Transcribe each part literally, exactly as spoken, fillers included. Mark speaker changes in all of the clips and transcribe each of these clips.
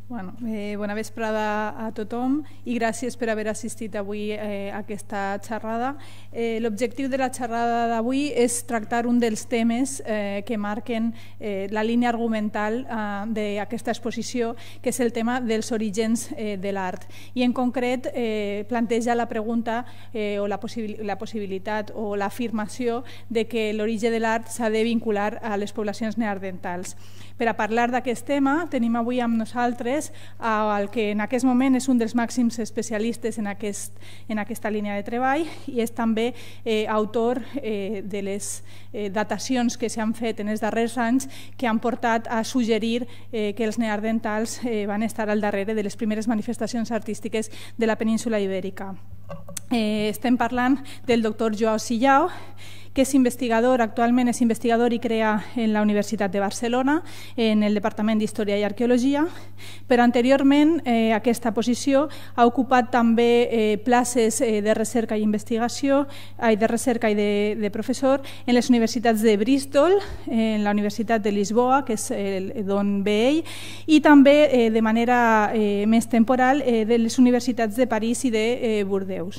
Speaker 1: Bueno, eh, bona vesprada a tothom i gràcies per haver assistit avui eh, a aquesta xerrada. Eh, L'objectiu de la xerrada d'avui és tractar un dels temes eh, que marquen eh, la línia argumental eh, d'aquesta exposició, que és el tema dels orígens eh, de l'art. I en concret eh, planteja la pregunta eh, o la, possibil la possibilitat o l'afirmació de que l'origen de l'art s'ha de vincular a les poblacions neandertals. Per a parlar d'aquest tema tenim avui amb nosaltres el que en aquest moment és un dels màxims especialistes en, aquest, en aquesta línia de treball i és també eh, autor eh, de les eh, datacions que s'han fet en els darrers anys que han portat a suggerir eh, que els neandertals eh, van estar al darrere de les primeres manifestacions artístiques de la península ibèrica. Eh, estem parlant del doctor Joao Sillao, que és investigador, actualment és investigador i crea en la Universitat de Barcelona, en el Departament d'Història i Arqueologia, però anteriorment eh, aquesta posició ha ocupat també eh, places eh, de recerca i investigació, eh, de recerca i de, de professor en les universitats de Bristol, en la Universitat de Lisboa, que és d'on ve ell, i també eh, de manera eh, més temporal eh, de les universitats de París i de eh, Bordeus.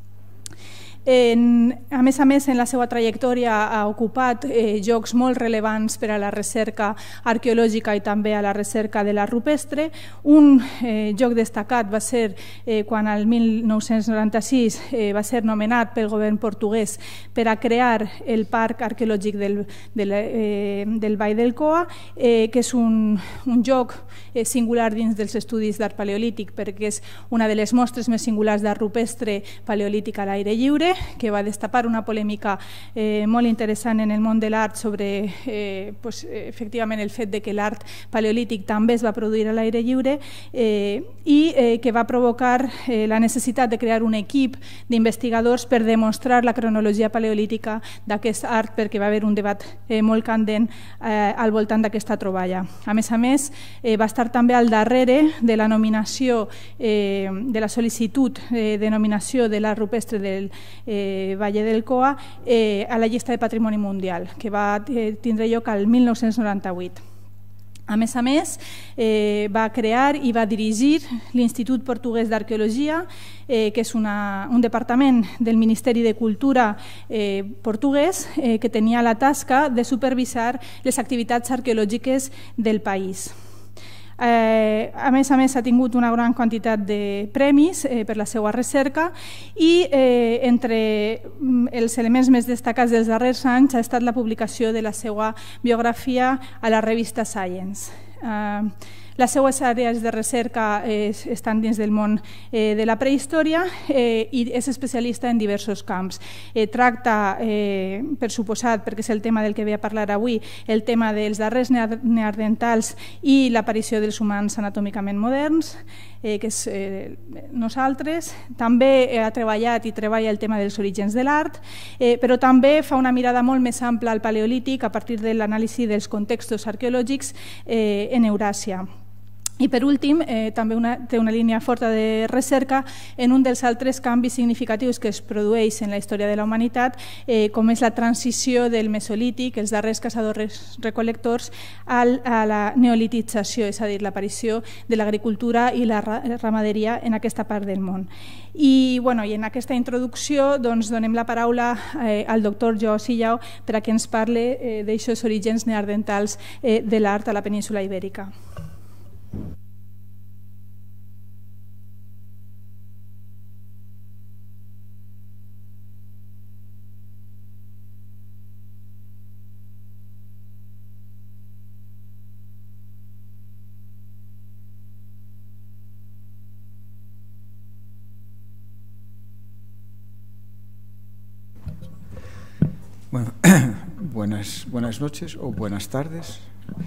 Speaker 1: En, a més a més, en la seva trajectòria ha ocupat eh, llocs molt rellevants per a la recerca arqueològica i també a la recerca de l'art rupestre. Un eh, lloc destacat va ser eh, quan el mil nou-cents noranta-sis eh, va ser nomenat pel govern portuguès per a crear el Parc Arqueològic del, del, eh, del Vall del Coa, eh, que és un, un lloc eh, singular dins dels estudis d'art paleolític perquè és una de les mostres més singulars d'art rupestre paleolític a l'aire lliure, que va destapar una polèmica eh, molt interessant en el món de l'art sobre eh, pues, efectivament el fet de que l'art paleolític també es va produir a l'aire lliure eh, i eh, que va provocar eh, la necessitat de crear un equip d'investigadors per demostrar la cronologia paleolítica d'aquest art, perquè va haver un debat eh, molt candent eh, al voltant d'aquesta troballa. A més a més, eh, va estar també al darrere de la nominació, eh, de la sol·licitud eh, de nominació de l'art rupestre del Eh, Valle del Coa eh, a la llista de Patrimoni Mundial, que va eh, tindre lloc al mil nou-cents noranta-vuit. A més a més, eh, va crear i va dirigir l'Institut Portuguès d'Arqueologia, eh, que és una, un departament del Ministeri de Cultura eh, portuguès eh, que tenia la tasca de supervisar les activitats arqueològiques del país. Eh, a més a més, ha tingut una gran quantitat de premis eh, per la seva recerca i eh, entre els elements més destacats dels darrers anys ha estat la publicació de la seva biografia a la revista Science. Eh, Les seues àrees de recerca eh, estan dins del món eh, de la prehistòria eh, i és especialista en diversos camps. Eh, tracta, eh, per suposat, perquè és el tema del que ve a parlar avui, el tema dels darrers neandertals i l'aparició dels humans anatòmicament moderns, eh, que és eh, nosaltres. També ha treballat i treballa el tema dels orígens de l'art, eh, però també fa una mirada molt més ampla al paleolític a partir de l'anàlisi dels contextos arqueològics eh, en Euràsia. I per últim, eh, també una, té una línia forta de recerca en un dels altres canvis significatius que es produeix en la història de la humanitat, eh, com és la transició del mesolític, els darrers caçadors-recol·lectors, a la neolitització, és a dir, l'aparició de l'agricultura i la ramaderia en aquesta part del món. I, bueno, i en aquesta introducció doncs, donem la paraula eh, al doctor Joao Sillao per a que ens parli eh, d'aixòs orígens neandertals eh, de l'art a la península ibèrica.
Speaker 2: Bueno, buenas, buenas noches o buenas tardes.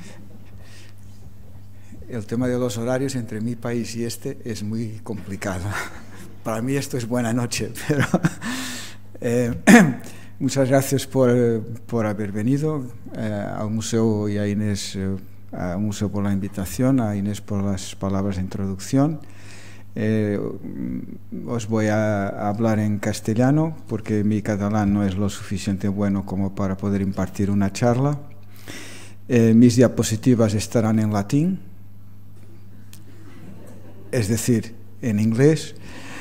Speaker 2: El tema de los horarios entre mi país y este es muy complicado. Para mí esto es buena noche, pero eh, muchas gracias por, por haber venido eh, al museo y a Inés, eh, al museo por la invitación, a Inés por las palabras de introducción. Eh, os voy a hablar en castellano porque mi catalán no es lo suficiente bueno como para poder impartir una charla. Eh, mis diapositivas estarán en latín. es decir, en inglés,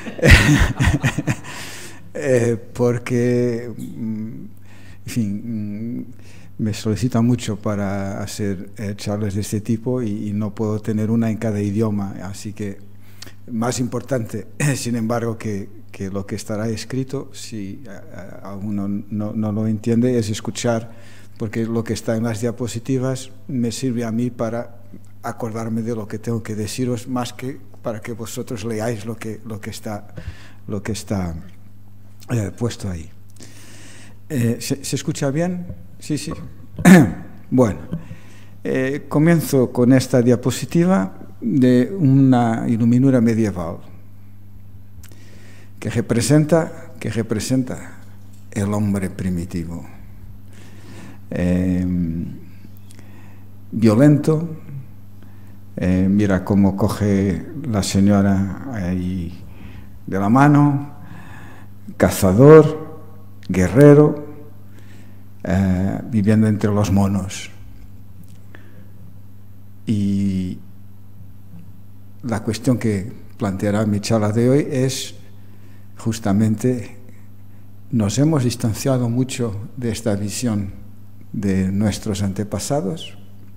Speaker 2: eh, porque, en fin, me solicitan mucho para hacer eh, charlas de este tipo y, y no puedo tener una en cada idioma, así que más importante, sin embargo, que, que lo que estará escrito, si a, a alguno no, no lo entiende, es escuchar, porque lo que está en las diapositivas me sirve a mí para acordarme de lo que tengo que deciros, más que para que vosotros leáis lo que, lo que está, lo que está eh, puesto ahí. Eh, ¿se, ¿Se escucha bien? Sí, sí. Bueno, eh, comienzo con esta diapositiva de una iluminura medieval que representa, que representa el hombre primitivo. Eh, violento, eh, mira cómo coge la señora ahí de la mano, cazador, guerrero, eh, viviendo entre los monos. Y la cuestión que planteará mi charla de hoy es justamente, nos hemos distanciado mucho de esta visión de nuestros antepasados.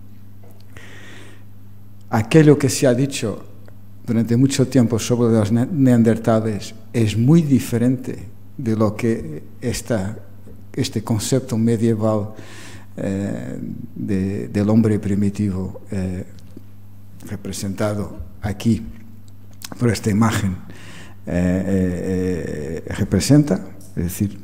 Speaker 2: Aquello que se ha dicho durante mucho tiempo sobre los neandertales es muy diferente de lo que esta, este concepto medieval eh, de, del hombre primitivo eh, representado aquí por esta imagen eh, eh, representa. Es decir,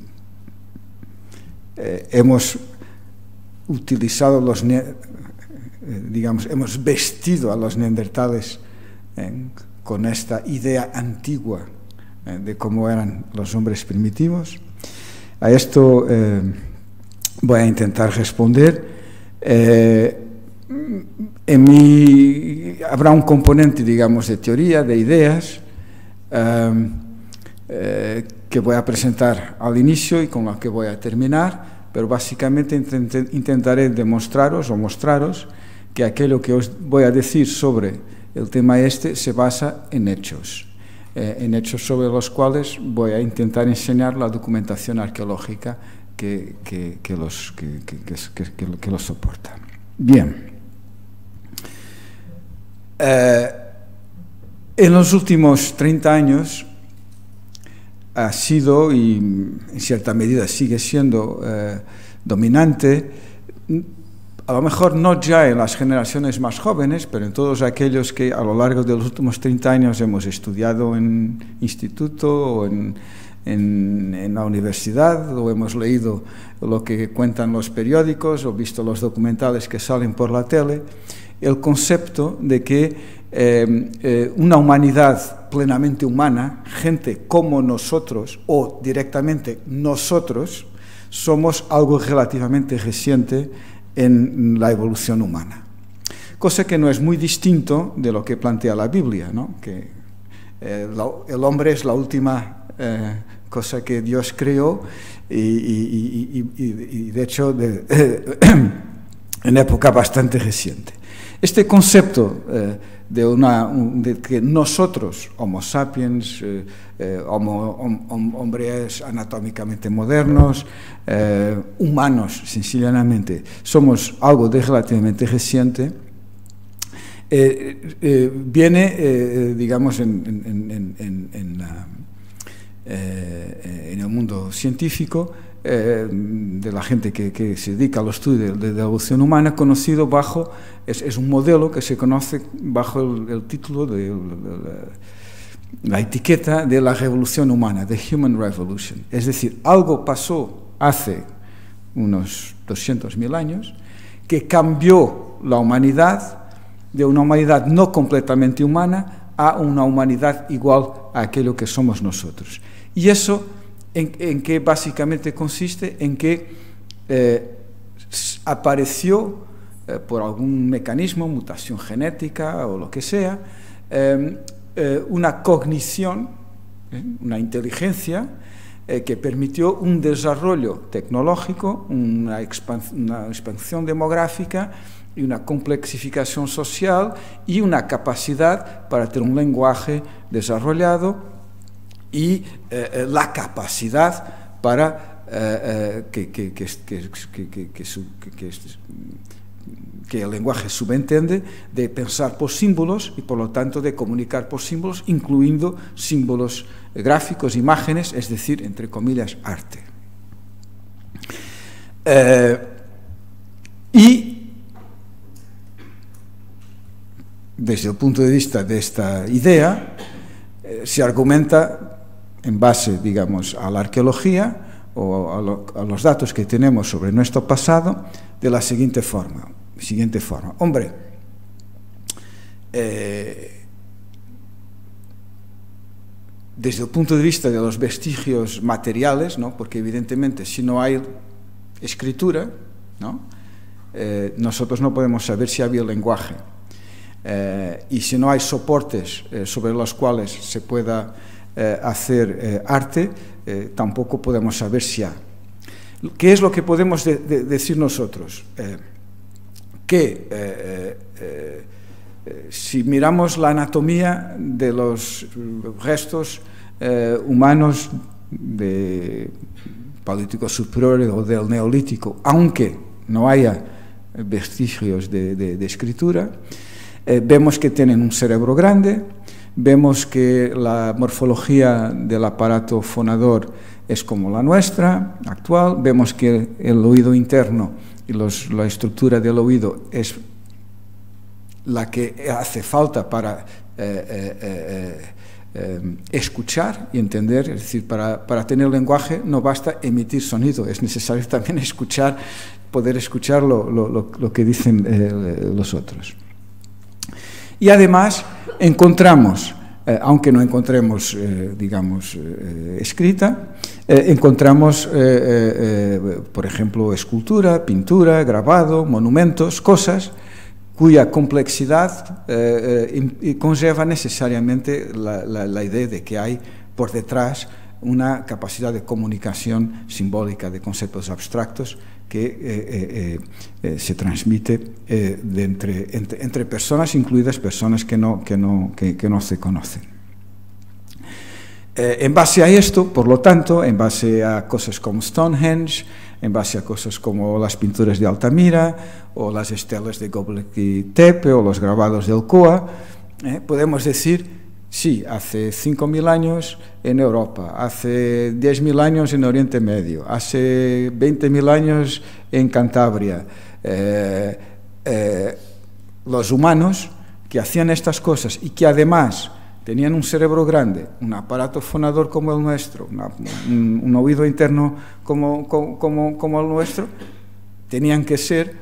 Speaker 2: eh, hemos utilizado los, eh, digamos, hemos vestido a los neandertales eh, con esta idea antigua eh, de cómo eran los hombres primitivos. A esto eh, voy a intentar responder. Eh, en mi, habrá un componente, digamos, de teoría, de ideas, eh, eh, que voy a presentar al inicio y con la que voy a terminar. Pero básicamente intentaré demostraros o mostraros que aquello que os voy a decir sobre el tema este se basa en hechos, eh, en hechos sobre los cuales voy a intentar enseñar la documentación arqueológica que, que, que, los, que, que, que, que, que los soporta. Bien. Eh, en los últimos treinta años ha sido, y en cierta medida sigue siendo, eh, dominante, a lo mejor no ya en las generaciones más jóvenes, pero en todos aquellos que a lo largo de los últimos treinta años hemos estudiado en instituto o en, en, en la universidad, o hemos leído lo que cuentan los periódicos o visto los documentales que salen por la tele, el concepto de que Eh, eh, una humanidad plenamente humana, gente como nosotros o directamente nosotros, somos algo relativamente reciente en la evolución humana. Cosa que no es muy distinto de lo que plantea la Biblia, ¿no? Que eh, la, el hombre es la última eh, cosa que Dios creó y, y, y, y, y de hecho de, eh, en época bastante reciente. Este concepto eh, de, una, de que nosotros, Homo sapiens, eh, eh, homo, hom, hombres anatómicamente modernos, eh, humanos, sencillamente, somos algo de relativamente reciente, eh, eh, viene, eh, digamos, en, en, en, en, en, la, eh, en el mundo científico, Eh, de la gente que, que se dedica al estudio de, de la evolución humana, conocido bajo, es, es un modelo que se conoce bajo el, el título de, de, de la, la etiqueta de la revolución humana, the Human Revolution. Es decir, algo pasó hace unos doscientos mil años que cambió la humanidad de una humanidad no completamente humana a una humanidad igual a aquello que somos nosotros. Y eso En, en que básicamente consiste en que eh, apareció eh, por algún mecanismo, mutación genética o lo que sea, eh, eh, una cognición, eh, una inteligencia eh, que permitió un desarrollo tecnológico, una, expans una expansión demográfica y una complexificación social y una capacidad para tener un lenguaje desarrollado y eh, la capacidad para eh, eh, que, que, que, que, que, que, que, su, que, que, que el lenguaje subentiende de pensar por símbolos y por lo tanto de comunicar por símbolos, incluyendo símbolos gráficos, imágenes, es decir, entre comillas, arte. Eh, y desde el punto de vista de esta idea, eh, se argumenta en base, digamos, a la arqueología o a, lo, a los datos que tenemos sobre nuestro pasado de la siguiente forma. Siguiente forma. Hombre, eh, desde el punto de vista de los vestigios materiales, ¿no? Porque evidentemente si no hay escritura, ¿no? eh, nosotros no podemos saber si había lenguaje. Eh, y si no hay soportes eh, sobre los cuales se pueda eh, hacer eh, arte, eh, tampoco podemos saber si hay. ¿Qué es lo que podemos de, de decir nosotros? Eh, que eh, eh, eh, si miramos la anatomía de los restos eh, humanos de Paleolítico superior o del Neolítico, aunque no haya vestigios de, de, de escritura, Eh, vemos que tienen un cerebro grande, vemos que la morfología del aparato fonador es como la nuestra, actual, vemos que el oído interno y los, la estructura del oído es la que hace falta para eh, eh, eh, eh, escuchar y entender, es decir, para, para tener lenguaje no basta emitir sonido, es necesario también escuchar, poder escuchar lo, lo, lo, lo que dicen eh, los otros. Y además encontramos, eh, aunque no encontremos, eh, digamos, eh, escrita, eh, encontramos, eh, eh, por ejemplo, escultura, pintura, grabado, monumentos, cosas cuya complejidad eh, eh, conlleva necesariamente la, la, la idea de que hay por detrás una capacidad de comunicación simbólica de conceptos abstractos que eh, eh, eh, se transmite eh, de entre, entre, entre personas, incluidas personas que no, que no, que, que no se conocen. Eh, en base a esto, por lo tanto, en base a cosas como Stonehenge, en base a cosas como las pinturas de Altamira, o las estelas de Göbekli Tepe, o los grabados del Coa, eh, podemos decir, sí, hace cinco mil años en Europa, hace diez mil años en Oriente Medio, hace veinte mil años en Cantabria. Eh, eh, los humanos que hacían estas cosas y que además tenían un cerebro grande, un aparato fonador como el nuestro, una, un, un oído interno como, como, como el nuestro, tenían que ser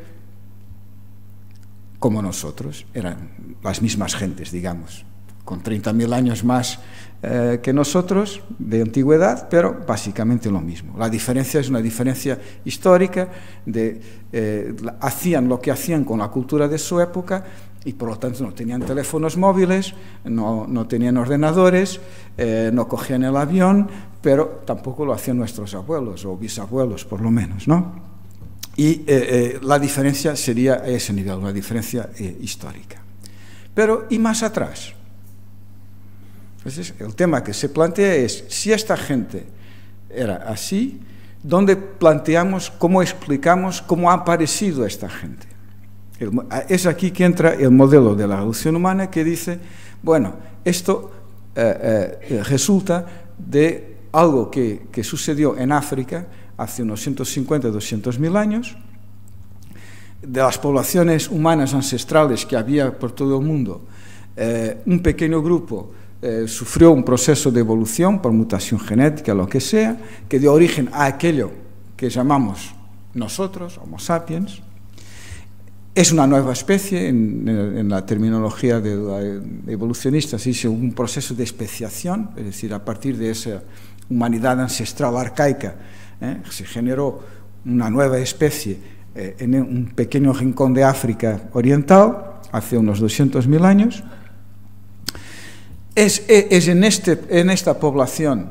Speaker 2: como nosotros, eran las mismas gentes, digamos, con treinta mil años más eh, que nosotros, de antigüedad, pero básicamente lo mismo. La diferencia es una diferencia histórica, de, eh, hacían lo que hacían con la cultura de su época y por lo tanto no tenían teléfonos móviles, no, no tenían ordenadores, eh, no cogían el avión, pero tampoco lo hacían nuestros abuelos o bisabuelos, por lo menos, ¿no? Y eh, eh, la diferencia sería a ese nivel, una diferencia eh, histórica. Pero, ¿y más atrás? Entonces, el tema que se plantea es, si esta gente era así, ¿dónde planteamos, cómo explicamos cómo ha aparecido esta gente? El, es aquí que entra el modelo de la evolución humana que dice, bueno, esto eh, eh, resulta de algo que, que sucedió en África hace unos ciento cincuenta, doscientos mil años, de las poblaciones humanas ancestrales que había por todo el mundo, eh, un pequeño grupo Eh, sufrió un proceso de evolución por mutación genética, lo que sea, que dio origen a aquello que llamamos nosotros, Homo sapiens. Es una nueva especie, en, en la terminología de la evolucionista se dice un proceso de especiación, es decir, a partir de esa humanidad ancestral arcaica, eh, se generó una nueva especie eh, en un pequeño rincón de África oriental, hace unos doscientos mil años. Es, es en, este, en esta población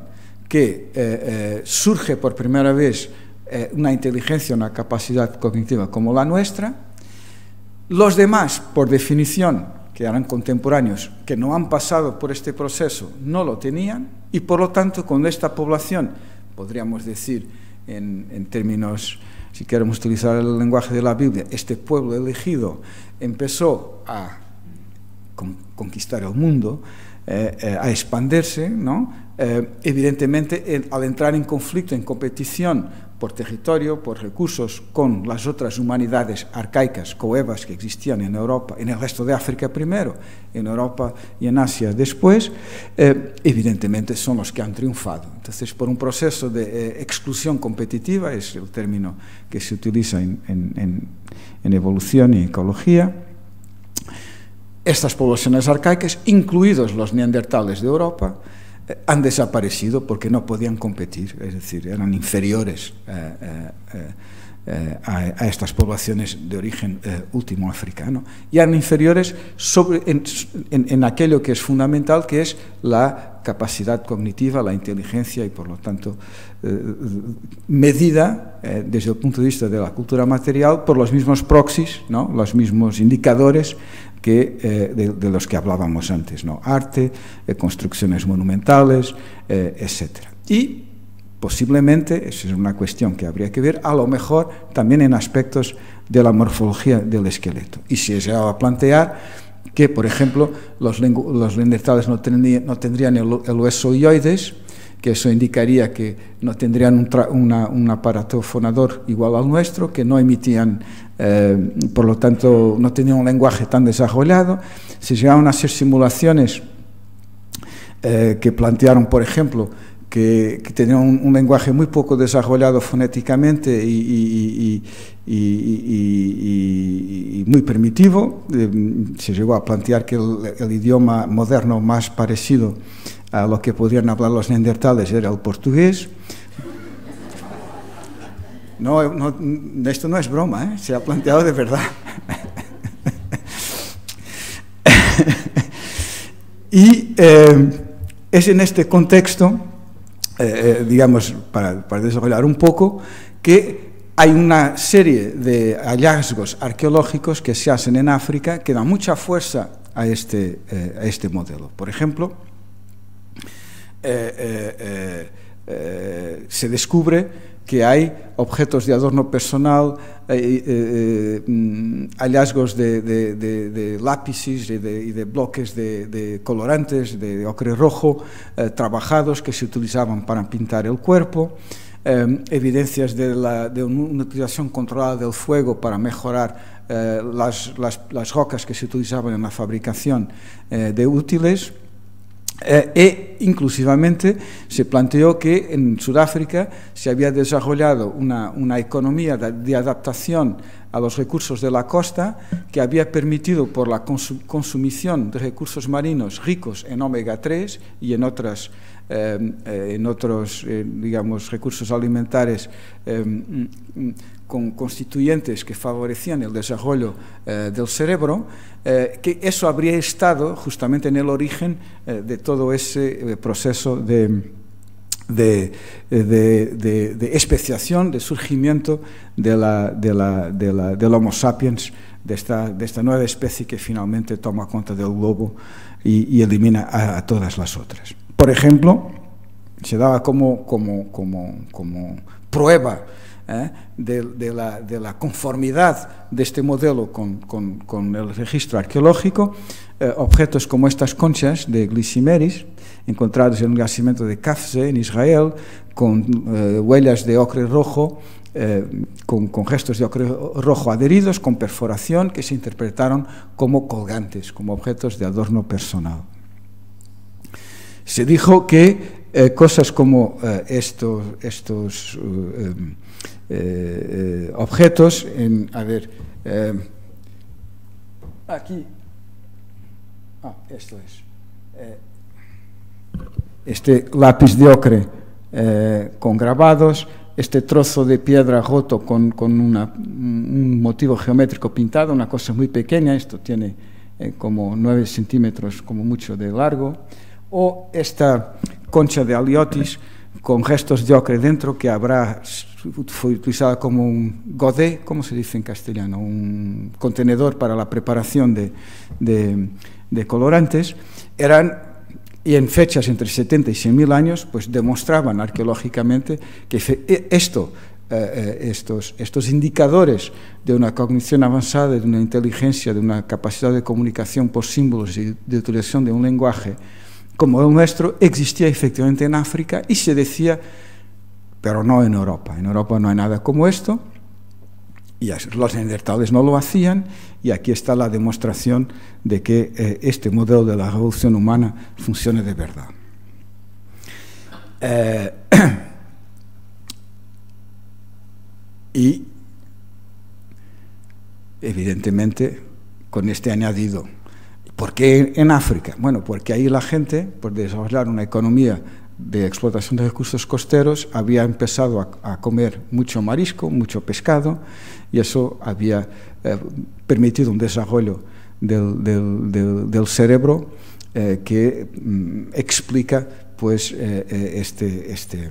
Speaker 2: que eh, eh, surge por primera vez eh, una inteligencia, una capacidad cognitiva como la nuestra. Los demás, por definición, que eran contemporáneos, que no han pasado por este proceso, no lo tenían, y por lo tanto, con esta población, podríamos decir en, en términos, si queremos utilizar el lenguaje de la Biblia, este pueblo elegido empezó a con, conquistar el mundo, eh, eh, a expandirse, ¿no? Eh, evidentemente, el, al entrar en conflicto, en competición por territorio, por recursos, con las otras humanidades arcaicas, coevas que existían en Europa, en el resto de África primero, en Europa y en Asia después, eh, evidentemente son los que han triunfado. Entonces, por un proceso de eh, exclusión competitiva, es el término que se utiliza en, en, en, en evolución y ecología, estas poblaciones arcaicas, incluidos los neandertales de Europa, eh, han desaparecido porque no podían competir, es decir, eran inferiores eh, eh, eh, a, a estas poblaciones de origen eh, último africano, y eran inferiores sobre, en, en, en aquello que es fundamental, que es la capacidad cognitiva, la inteligencia, y por lo tanto eh, medida eh, desde el punto de vista de la cultura material por los mismos proxies, ¿no? Los mismos indicadores que, eh, de, de los que hablábamos antes, ¿no? Arte, eh, construcciones monumentales, eh, etcétera. Y posiblemente, esa es una cuestión que habría que ver, a lo mejor también en aspectos de la morfología del esqueleto. Y se llegaba a plantear que, por ejemplo, los, los neandertales no tendrían, no tendrían el, el hueso hyoides, que eso indicaría que no tendrían un, tra, una, un aparato fonador igual al nuestro, que no emitían, eh, por lo tanto, no tenían un lenguaje tan desarrollado. Se llegaron a hacer simulaciones eh, que plantearon, por ejemplo, que, que tenían un, un lenguaje muy poco desarrollado fonéticamente y, y, y, y, y, y muy primitivo. Eh, se llegó a plantear que el, el idioma moderno más parecido a lo que podrían hablar los neandertales era el portugués. No, no, esto no es broma, ¿eh? Se ha planteado de verdad. Y eh, es en este contexto, eh, digamos, para, para desarrollar un poco, que hay una serie de hallazgos arqueológicos que se hacen en África que dan mucha fuerza a este, eh, a este modelo. Por ejemplo, Eh, eh, eh, se descubre que hay objetos de adorno personal, eh, eh, eh, hallazgos de, de, de, de lápices y de, y de bloques de, de colorantes de ocre rojo eh, trabajados que se utilizaban para pintar el cuerpo, eh, evidencias de, la, de una utilización controlada del fuego para mejorar eh, las, las, las rocas que se utilizaban en la fabricación eh, de útiles. Eh, e inclusivamente se planteó que en Sudáfrica se había desarrollado una, una economía de, de adaptación a los recursos de la costa que había permitido, por la consum, consumición de recursos marinos ricos en omega tres y en otras eh, eh, en otros eh, digamos recursos alimentares eh, con constituyentes que favorecían el desarrollo eh, del cerebro, eh, que eso habría estado justamente en el origen eh, de todo ese eh, proceso de, de, de, de, de especiación, de surgimiento de la, de la, de la, del Homo sapiens, de esta, de esta nueva especie que finalmente toma cuenta del globo y, y elimina a, a todas las otras. Por ejemplo, se daba como, como, como, como prueba ¿Eh? De, de, la, de la conformidad de este modelo con, con, con el registro arqueológico, eh, objetos como estas conchas de Glicimeris, encontrados en el yacimiento de Kafze, en Israel, con eh, huellas de ocre rojo, eh, con, con gestos de ocre rojo adheridos, con perforación, que se interpretaron como colgantes, como objetos de adorno personal. Se dijo que eh, cosas como eh, estos, estos uh, um, Eh, eh, objetos, en, a ver, eh, aquí, ah, esto es, eh, este lápiz de ocre eh, con grabados, este trozo de piedra roto con, con una, un motivo geométrico pintado, una cosa muy pequeña, esto tiene eh, como nueve centímetros como mucho de largo, o esta concha de Aliotis con restos de ocre dentro, que habrá, fue utilizada como un godet, ¿cómo se dice en castellano? Un contenedor para la preparación de, de, de colorantes. Eran, y en fechas entre setenta y cien mil años, pues demostraban arqueológicamente que esto, eh, estos, estos indicadores de una cognición avanzada, de una inteligencia, de una capacidad de comunicación por símbolos y de utilización de un lenguaje como el nuestro, existía efectivamente en África y se decía, pero no en Europa. En Europa no hay nada como esto, y los neandertales no lo hacían, y aquí está la demostración de que eh, este modelo de la evolución humana funciona de verdad. Eh, y, evidentemente, con este añadido, ¿por qué en África? Bueno, porque ahí la gente, por desarrollar una economía de explotación de recursos costeros, había empezado a, a comer mucho marisco, mucho pescado, y eso había eh, permitido un desarrollo del, del, del, del cerebro eh, que mm, explica pues, eh, este, este,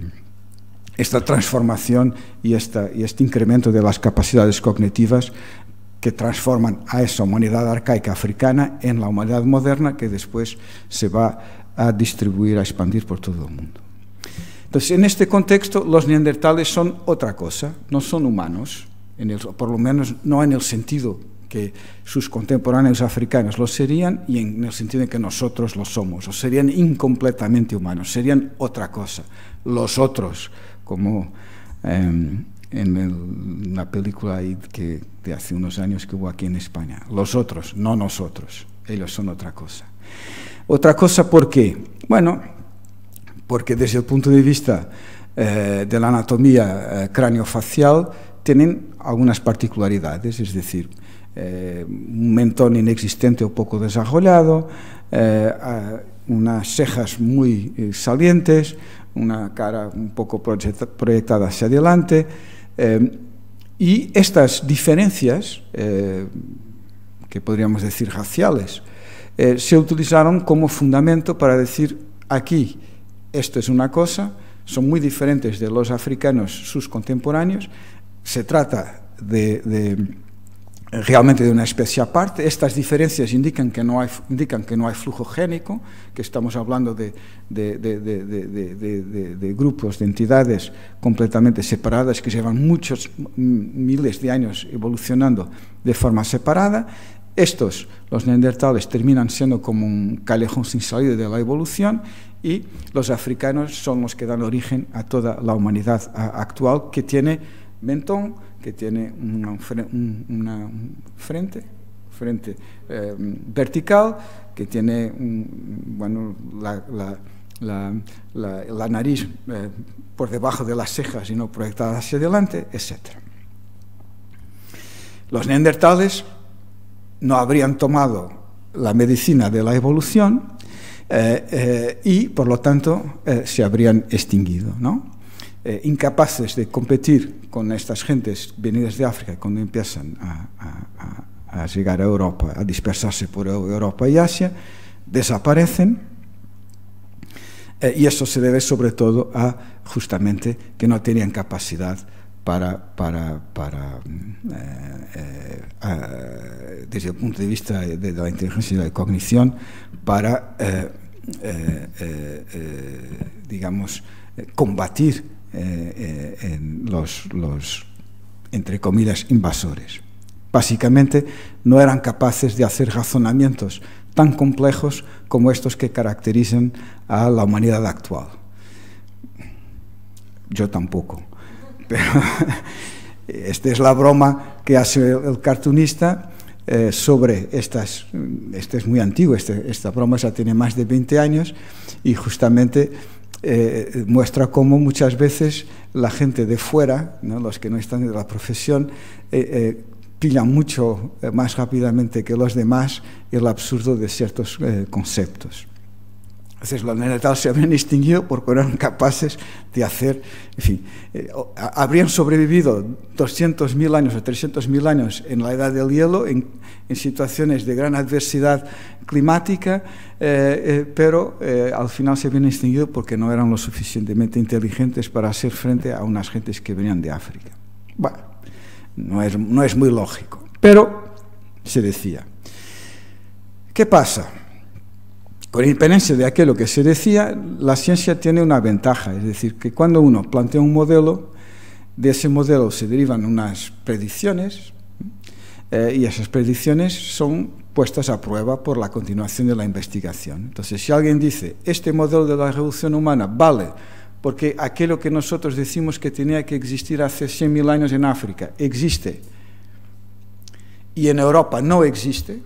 Speaker 2: esta transformación y, esta, y este incremento de las capacidades cognitivas que transforman a esa humanidad arcaica africana en la humanidad moderna, que después se va a distribuir, a expandir por todo el mundo. Entonces, en este contexto, los neandertales son otra cosa, no son humanos, en el, por lo menos no en el sentido que sus contemporáneos africanos lo serían, y en el sentido en que nosotros lo somos, o serían incompletamente humanos, serían otra cosa. Los otros, como eh, en el, una película ahí que, de hace unos años que hubo aquí en España, los otros, no nosotros, ellos son otra cosa. Otra cosa, ¿por qué? Bueno, porque desde el punto de vista eh, de la anatomía eh, craneofacial tienen algunas particularidades, es decir, eh, un mentón inexistente o poco desarrollado, eh, unas cejas muy eh, salientes, una cara un poco proyectada hacia adelante, eh, y estas diferencias, eh, que podríamos decir raciales, eh, se utilizaron como fundamento para decir, aquí esto es una cosa, son muy diferentes de los africanos sus contemporáneos, se trata de, de realmente de una especie aparte. Estas diferencias indican que no hay, indican que no hay flujo génico, que estamos hablando de, de, de, de, de, de, de, de grupos, de entidades completamente separadas que llevan muchos miles de años evolucionando de forma separada. Estos, los neandertales, terminan siendo como un callejón sin salida de la evolución, y los africanos son los que dan origen a toda la humanidad actual, que tiene mentón, que tiene una, una frente, frente eh, vertical, que tiene un, bueno, la, la, la, la, la nariz eh, por debajo de las cejas y no proyectada hacia adelante, etcétera. Los neandertales no habrían tomado la medicina de la evolución eh, eh, y, por lo tanto, eh, se habrían extinguido, ¿no? Eh, incapaces de competir con estas gentes venidas de África cuando empiezan a, a, a llegar a Europa, a dispersarse por Europa y Asia, desaparecen, eh, y eso se debe sobre todo a justamente que no tenían capacidad para, para, para eh, eh, eh, desde el punto de vista de, de la inteligencia y la cognición, para, eh, eh, eh, digamos, combatir Eh, eh, en los, los, entre comillas, invasores. Básicamente, no eran capaces de hacer razonamientos tan complejos como estos que caracterizan a la humanidad actual. Yo tampoco. Pero esta es la broma que hace el, el cartunista eh, sobre estas. Este es muy antiguo, este, esta broma ya tiene más de veinte años, y justamente Eh, muestra cómo muchas veces la gente de fuera, ¿no?, los que no están de la profesión, eh, eh, pillan mucho eh, más rápidamente que los demás el absurdo de ciertos eh, conceptos. Entonces los neandertales se habían extinguido porque eran capaces de hacer, en fin, eh, habrían sobrevivido doscientos mil años o trescientos mil años en la edad del hielo, en, en situaciones de gran adversidad climática, eh, eh, pero eh, al final se habían extinguido porque no eran lo suficientemente inteligentes para hacer frente a unas gentes que venían de África. Bueno, no es, no es muy lógico, pero se decía. ¿Qué pasa? Con independencia de aquello que se decía, la ciencia tiene una ventaja, es decir, que cuando uno plantea un modelo, de ese modelo se derivan unas predicciones, eh, y esas predicciones son puestas a prueba por la continuación de la investigación. Entonces, si alguien dice, este modelo de la revolución humana vale porque aquello que nosotros decimos que tenía que existir hace cien mil años en África existe y en Europa no existe,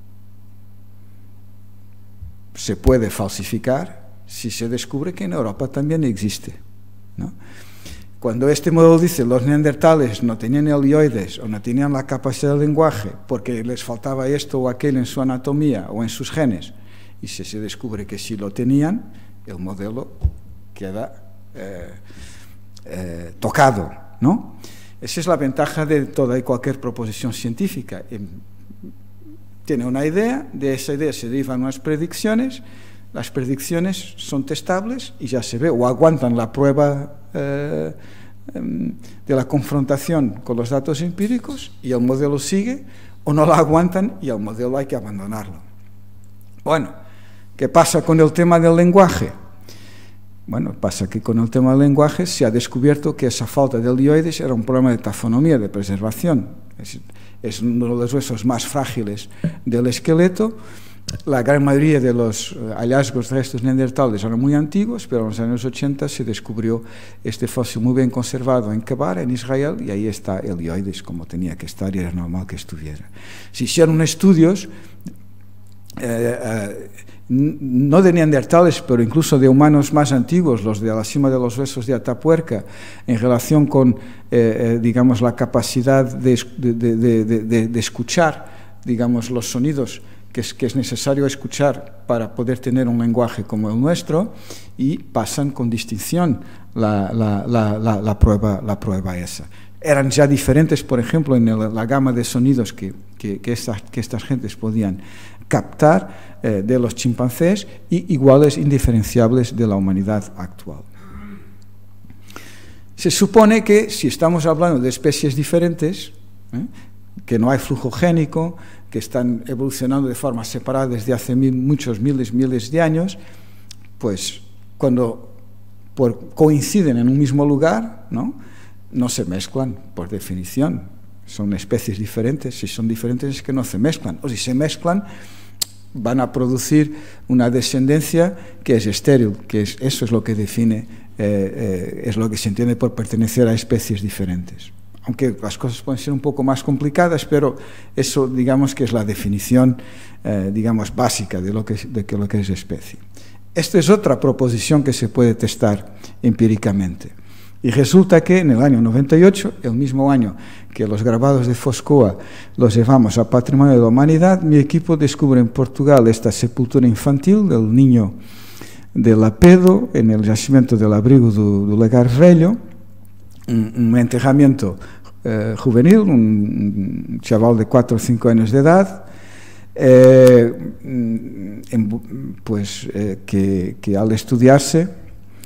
Speaker 2: se puede falsificar si se descubre que en Europa también existe, ¿no? Cuando este modelo dice los neandertales no tenían helioides o no tenían la capacidad de lenguaje porque les faltaba esto o aquello en su anatomía o en sus genes, y si se descubre que sí lo tenían, el modelo queda eh, eh, tocado, ¿no? Esa es la ventaja de toda y cualquier proposición científica. Tiene una idea, de esa idea se derivan unas predicciones, las predicciones son testables y ya se ve, o aguantan la prueba eh, de la confrontación con los datos empíricos y el modelo sigue, o no la aguantan y el modelo hay que abandonarlo. Bueno, ¿qué pasa con el tema del lenguaje? Bueno, pasa que con el tema del lenguaje se ha descubierto que esa falta de helioides era un problema de taxonomía, de preservación. Es, es uno de los huesos más frágiles del esqueleto. La gran mayoría de los hallazgos de restos neandertales eran muy antiguos, pero en los años ochenta se descubrió este fósil muy bien conservado en Kebar, en Israel, y ahí está helioides como tenía que estar y era normal que estuviera. Se hicieron estudios eh, eh, no de neandertales, pero incluso de humanos más antiguos, los de la cima de los huesos de Atapuerca, en relación con, eh, eh, digamos, la capacidad de, de, de, de, de escuchar, digamos, los sonidos que es, que es necesario escuchar para poder tener un lenguaje como el nuestro, y pasan con distinción la, la, la, la, la, prueba, la prueba esa. Eran ya diferentes, por ejemplo, en el, la gama de sonidos que, que, que, estas, que estas gentes podían captar eh, de los chimpancés, y iguales, indiferenciables de la humanidad actual. Se supone que si estamos hablando de especies diferentes, ¿eh? que no hay flujo génico, que están evolucionando de forma separada desde hace mil, muchos miles, miles de años, pues cuando por, coinciden en un mismo lugar, ¿no? no se mezclan, por definición. Son especies diferentes. Si son diferentes es que no se mezclan. O si se mezclan, van a producir una descendencia que es estéril, que es, eso es lo que define, eh, eh, es lo que se entiende por pertenecer a especies diferentes. Aunque las cosas pueden ser un poco más complicadas, pero eso, digamos, que es la definición, eh, digamos, básica de lo que, de que lo que es especie. Esta es otra proposición que se puede testar empíricamente. Y resulta que en el año noventa y ocho, el mismo año que los grabados de Foscoa los llevamos a Patrimonio de la Humanidad, mi equipo descubre en Portugal esta sepultura infantil del niño de Lapedo, en el yacimiento del abrigo do, do Lagar Velho, un, un enterramiento eh, juvenil, un chaval de cuatro o cinco años de edad, eh, en, pues eh, que, que al estudiarse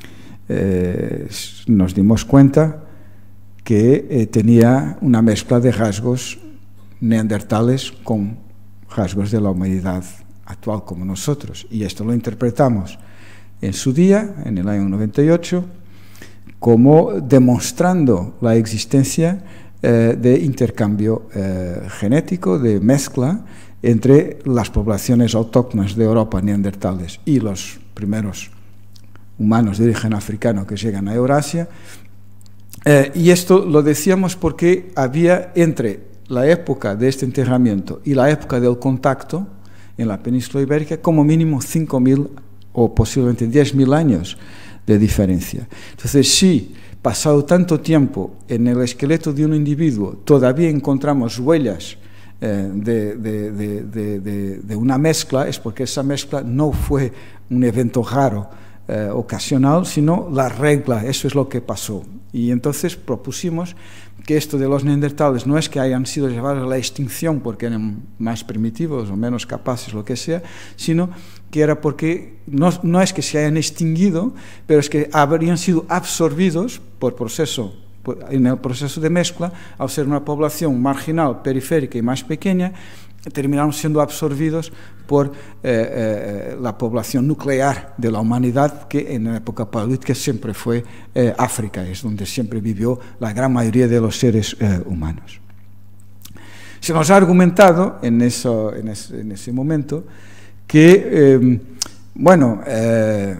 Speaker 2: Eh, nos dimos cuenta que eh, tenía una mezcla de rasgos neandertales con rasgos de la humanidad actual como nosotros, y esto lo interpretamos en su día, en el año noventa y ocho, como demostrando la existencia eh, de intercambio eh, genético, de mezcla entre las poblaciones autóctonas de Europa neandertales y los primeros humanos de origen africano que llegan a Eurasia, eh, y esto lo decíamos porque había entre la época de este enterramiento y la época del contacto en la península ibérica como mínimo cinco mil o posiblemente diez mil años de diferencia. Entonces, si pasado tanto tiempo en el esqueleto de un individuo todavía encontramos huellas eh, de, de, de, de, de, de una mezcla, es porque esa mezcla no fue un evento raro, eh, ocasional, sino la regla, eso es lo que pasó. Y entonces propusimos que esto de los neandertales no es que hayan sido llevados a la extinción porque eran más primitivos o menos capaces, lo que sea, sino que era porque no, no es que se hayan extinguido, pero es que habrían sido absorbidos por proceso, por, en el proceso de mezcla, al ser una población marginal, periférica y más pequeña, terminaron siendo absorbidos por eh, eh, la población nuclear de la humanidad, que en la época paleolítica siempre fue eh, África, es donde siempre vivió la gran mayoría de los seres eh, humanos. Se nos ha argumentado en, eso, en, ese, en ese momento que, eh, bueno, eh,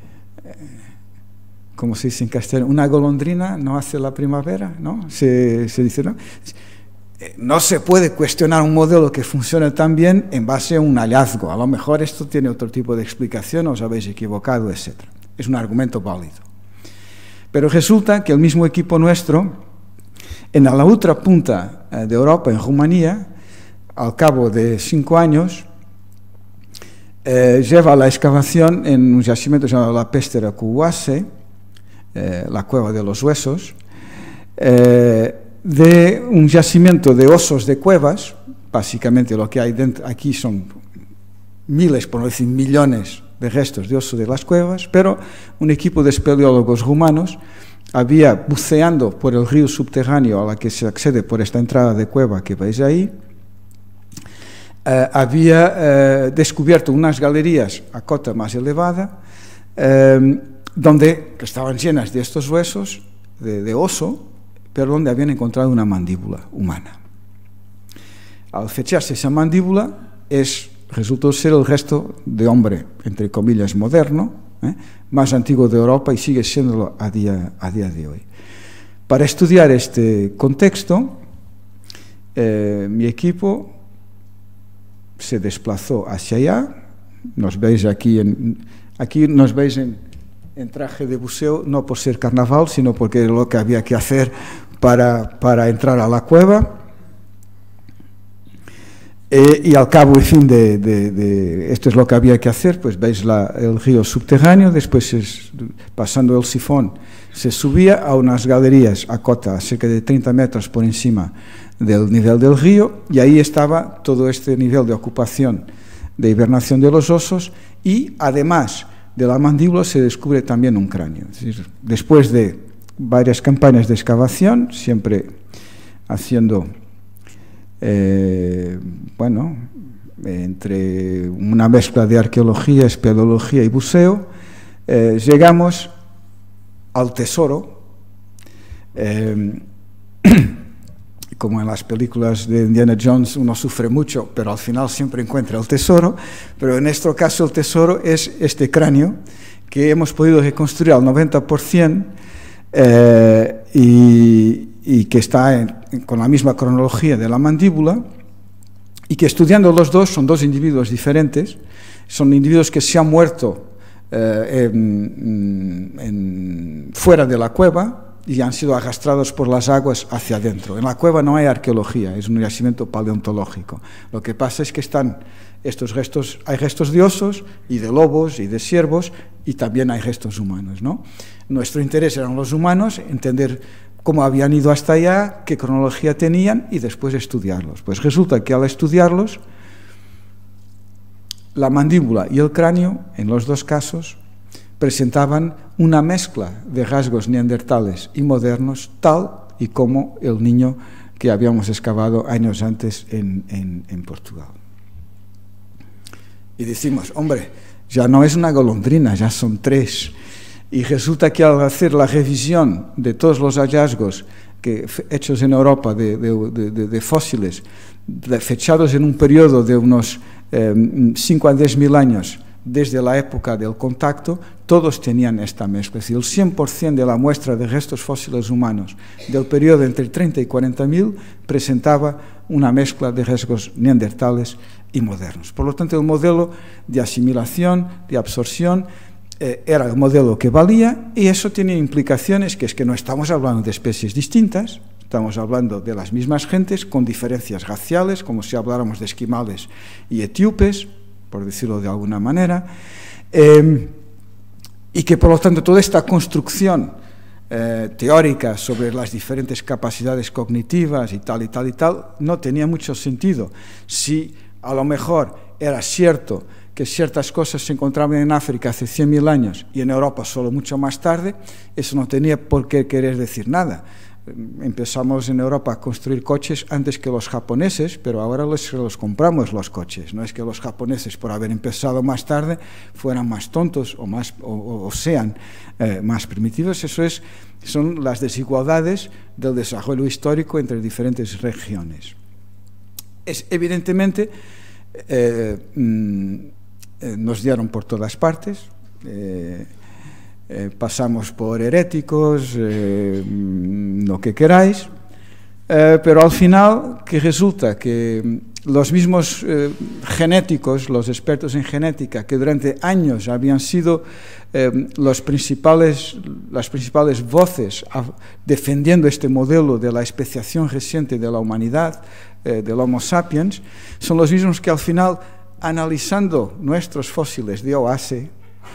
Speaker 2: como se dice en castellano, una golondrina no hace la primavera, ¿no? Se, se dice, ¿no? No se puede cuestionar un modelo que funcione tan bien en base a un hallazgo. A lo mejor esto tiene otro tipo de explicación, os habéis equivocado, etcétera. Es un argumento válido. Pero resulta que el mismo equipo nuestro, en la otra punta de Europa, en Rumanía, al cabo de cinco años, eh, lleva la excavación en un yacimiento llamado la Pestera Cuuase, eh, la cueva de los huesos, eh, de un yacimiento de osos de cuevas. Básicamente lo que hay dentro, aquí son miles, por no decir millones, de restos de oso de las cuevas, pero un equipo de espeleólogos rumanos había, buceando por el río subterráneo a la que se accede por esta entrada de cueva que veis ahí, eh, había eh, descubierto unas galerías a cota más elevada, eh, donde que estaban llenas de estos huesos de, de oso, pero donde habían encontrado una mandíbula humana. Al fecharse esa mandíbula, es, resultó ser el resto de hombre, entre comillas, moderno, ¿eh? más antiguo de Europa, y sigue siéndolo a día, a día de hoy. Para estudiar este contexto, eh, mi equipo se desplazó hacia allá. Nos veis aquí, en, aquí nos veis en, en traje de buceo, no por ser carnaval, sino porque era lo que había que hacer Para, para entrar a la cueva, eh, y al cabo, en fin, de, de, de esto es lo que había que hacer, pues veis la, el río subterráneo, después es, pasando el sifón se subía a unas galerías a cota, a cerca de treinta metros por encima del nivel del río, y ahí estaba todo este nivel de ocupación, de hibernación de los osos, y además de la mandíbula se descubre también un cráneo. Es decir, después de varias campañas de excavación, siempre haciendo, eh, bueno, entre una mezcla de arqueología, espeleología y buceo, eh, llegamos al tesoro, eh, como en las películas de Indiana Jones uno sufre mucho, pero al final siempre encuentra el tesoro, pero en este caso el tesoro es este cráneo que hemos podido reconstruir al noventa por ciento, Eh, y, y que está en, en, con la misma cronología de la mandíbula, y que estudiando los dos son dos individuos diferentes, son individuos que se han muerto eh, en, en, fuera de la cueva y han sido arrastrados por las aguas hacia adentro. En la cueva no hay arqueología, es un yacimiento paleontológico. Lo que pasa es que están estos restos, hay restos de osos y de lobos y de ciervos, y también hay restos humanos, ¿no? Nuestro interés eran los humanos, entender cómo habían ido hasta allá, qué cronología tenían, y después estudiarlos. Pues resulta que al estudiarlos, la mandíbula y el cráneo, en los dos casos, presentaban una mezcla de rasgos neandertales y modernos, tal y como el niño que habíamos excavado años antes en, en, en Portugal. Y decimos, hombre, ya no es una golondrina, ya son tres. Y resulta que al hacer la revisión de todos los hallazgos que, hechos en Europa de, de, de, de fósiles, de, fechados en un periodo de unos cinco a diez mil años, desde la época del contacto, todos tenían esta mezcla. Es decir, el cien por ciento de la muestra de restos fósiles humanos del periodo entre treinta y cuarenta mil presentaba una mezcla de rasgos neandertales y modernos. Por lo tanto, el modelo de asimilación, de absorción, eh, era el modelo que valía, y eso tiene implicaciones, que es que no estamos hablando de especies distintas, Estamos hablando de las mismas gentes con diferencias raciales, como si habláramos de esquimales y etíopes, por decirlo de alguna manera, eh, y que por lo tanto toda esta construcción eh, teórica sobre las diferentes capacidades cognitivas y tal y tal y tal no tenía mucho sentido. Si a lo mejor era cierto que ciertas cosas se encontraban en África hace cien mil años y en Europa solo mucho más tarde, eso no tenía por qué querer decir nada. Empezamos en Europa a construir coches antes que los japoneses, pero ahora los, los compramos los coches. No es que los japoneses, por haber empezado más tarde, fueran más tontos o, más, o, o sean eh, más primitivos. Eso es, son las desigualdades del desarrollo histórico entre diferentes regiones. Es, evidentemente, eh, mm, eh, nos dieron por todas partes. Eh, Eh, pasamos por heréticos, eh, lo que queráis, eh, pero al final que resulta que los mismos eh, genéticos, los expertos en genética, que durante años habían sido eh, los principales, las principales voces a, defendiendo este modelo de la especiación reciente de la humanidad, eh, del Homo sapiens, son los mismos que al final, analizando nuestros fósiles de Oase,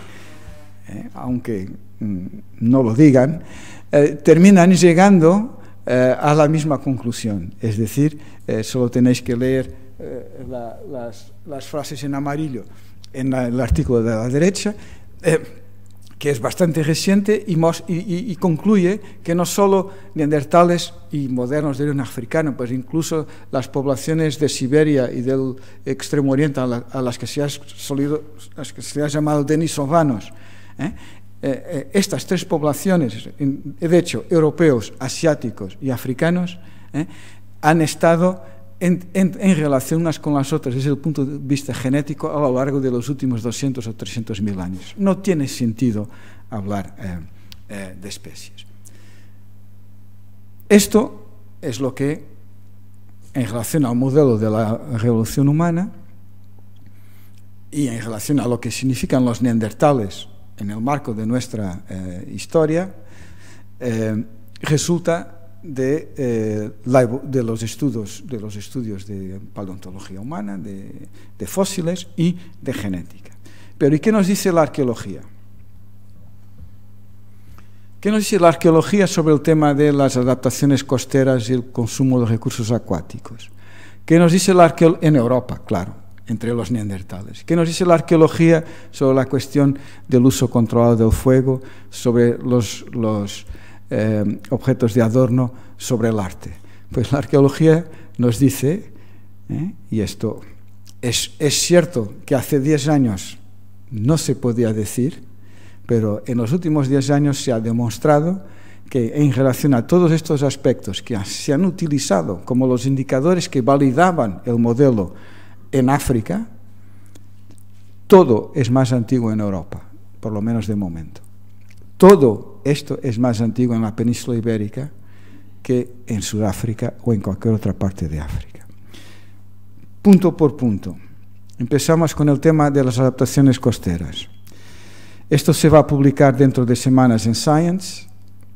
Speaker 2: Eh, aunque mm, no lo digan, eh, terminan llegando eh, a la misma conclusión. Es decir, eh, solo tenéis que leer eh, la, las, las frases en amarillo en la, el artículo de la derecha, eh, que es bastante reciente y, mos, y, y, y concluye que no solo neandertales y modernos de origen africano, pues incluso las poblaciones de Siberia y del Extremo Oriente, a, la, a las, que se ha solido, las que se ha llamado denisovanos, ¿Eh? Eh, eh, estas tres poblaciones, de hecho, europeos, asiáticos y africanos, eh, han estado en, en, en relación unas con las otras desde el punto de vista genético a lo largo de los últimos doscientos o trescientos mil años. No tiene sentido hablar eh, eh, de especies. Esto es lo que, en relación al modelo de la revolución humana y en relación a lo que significan los neandertales en el marco de nuestra eh, historia, eh, resulta de, eh, la, de, los estudios, de los estudios de paleontología humana, de, de fósiles y de genética. Pero ¿y qué nos dice la arqueología? ¿Qué nos dice la arqueología sobre el tema de las adaptaciones costeras y el consumo de recursos acuáticos? ¿Qué nos dice la arqueología en Europa, claro, entre los neandertales? ¿Qué nos dice la arqueología sobre la cuestión del uso controlado del fuego, sobre los, los eh, objetos de adorno, sobre el arte? Pues la arqueología nos dice, eh, y esto es, es cierto que hace diez años no se podía decir, pero en los últimos diez años se ha demostrado que en relación a todos estos aspectos que se han utilizado como los indicadores que validaban el modelo en África, todo es más antiguo en Europa, por lo menos de momento. Todo esto es más antiguo en la península ibérica que en Sudáfrica o en cualquier otra parte de África. Punto por punto. Empezamos con el tema de las adaptaciones costeras. Esto se va a publicar dentro de semanas en Science.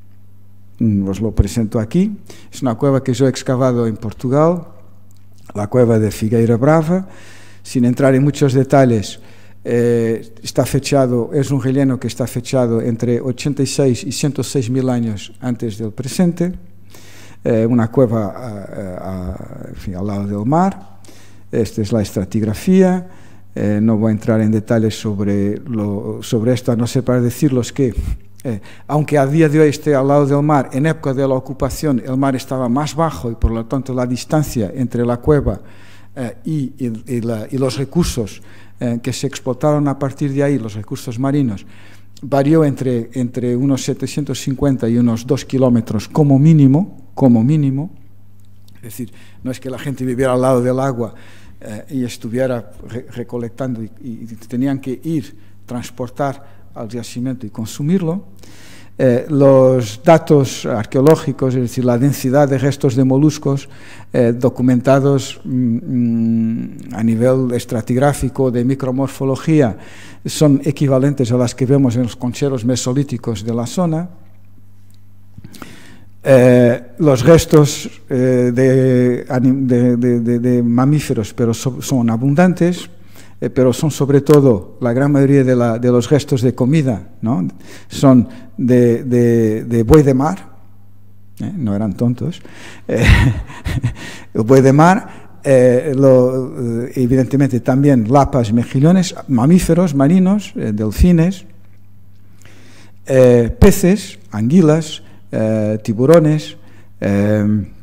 Speaker 2: Os lo presento aquí. Es una cueva que yo he excavado en Portugal, la cueva de Figueira Brava. Sin entrar en muchos detalles, eh, está fechado, es un relleno que está fechado entre ochenta y seis y ciento seis mil años antes del presente, eh, una cueva a, a, en fin, al lado del mar. Esta es la estratigrafía. Eh, no voy a entrar en detalles sobre, lo, sobre esto, a no ser para decirlos que Eh, aunque a día de hoy esté al lado del mar, en época de la ocupación el mar estaba más bajo y por lo tanto la distancia entre la cueva eh, y, y, y, la, y los recursos eh, que se explotaron a partir de ahí, los recursos marinos, varió entre, entre unos setecientos cincuenta y unos dos kilómetros como mínimo, como mínimo. Es decir, no es que la gente viviera al lado del agua eh, y estuviera re recolectando y, y tenían que ir, transportar al yacimiento y consumirlo. Eh, los datos arqueológicos, es decir, la densidad de restos de moluscos eh, documentados mm, a nivel estratigráfico de micromorfología son equivalentes a las que vemos en los concheros mesolíticos de la zona. Eh, los restos eh, de, de, de, de, de mamíferos pero so, son abundantes, eh, pero son sobre todo, la gran mayoría de, la, de los restos de comida, ¿no? Son de, de, de buey de mar, eh, no eran tontos, eh, el buey de mar, eh, lo, eh, evidentemente también lapas, mejillones, mamíferos marinos, eh, delfines, eh, peces, anguilas, Eh, tiburones eh,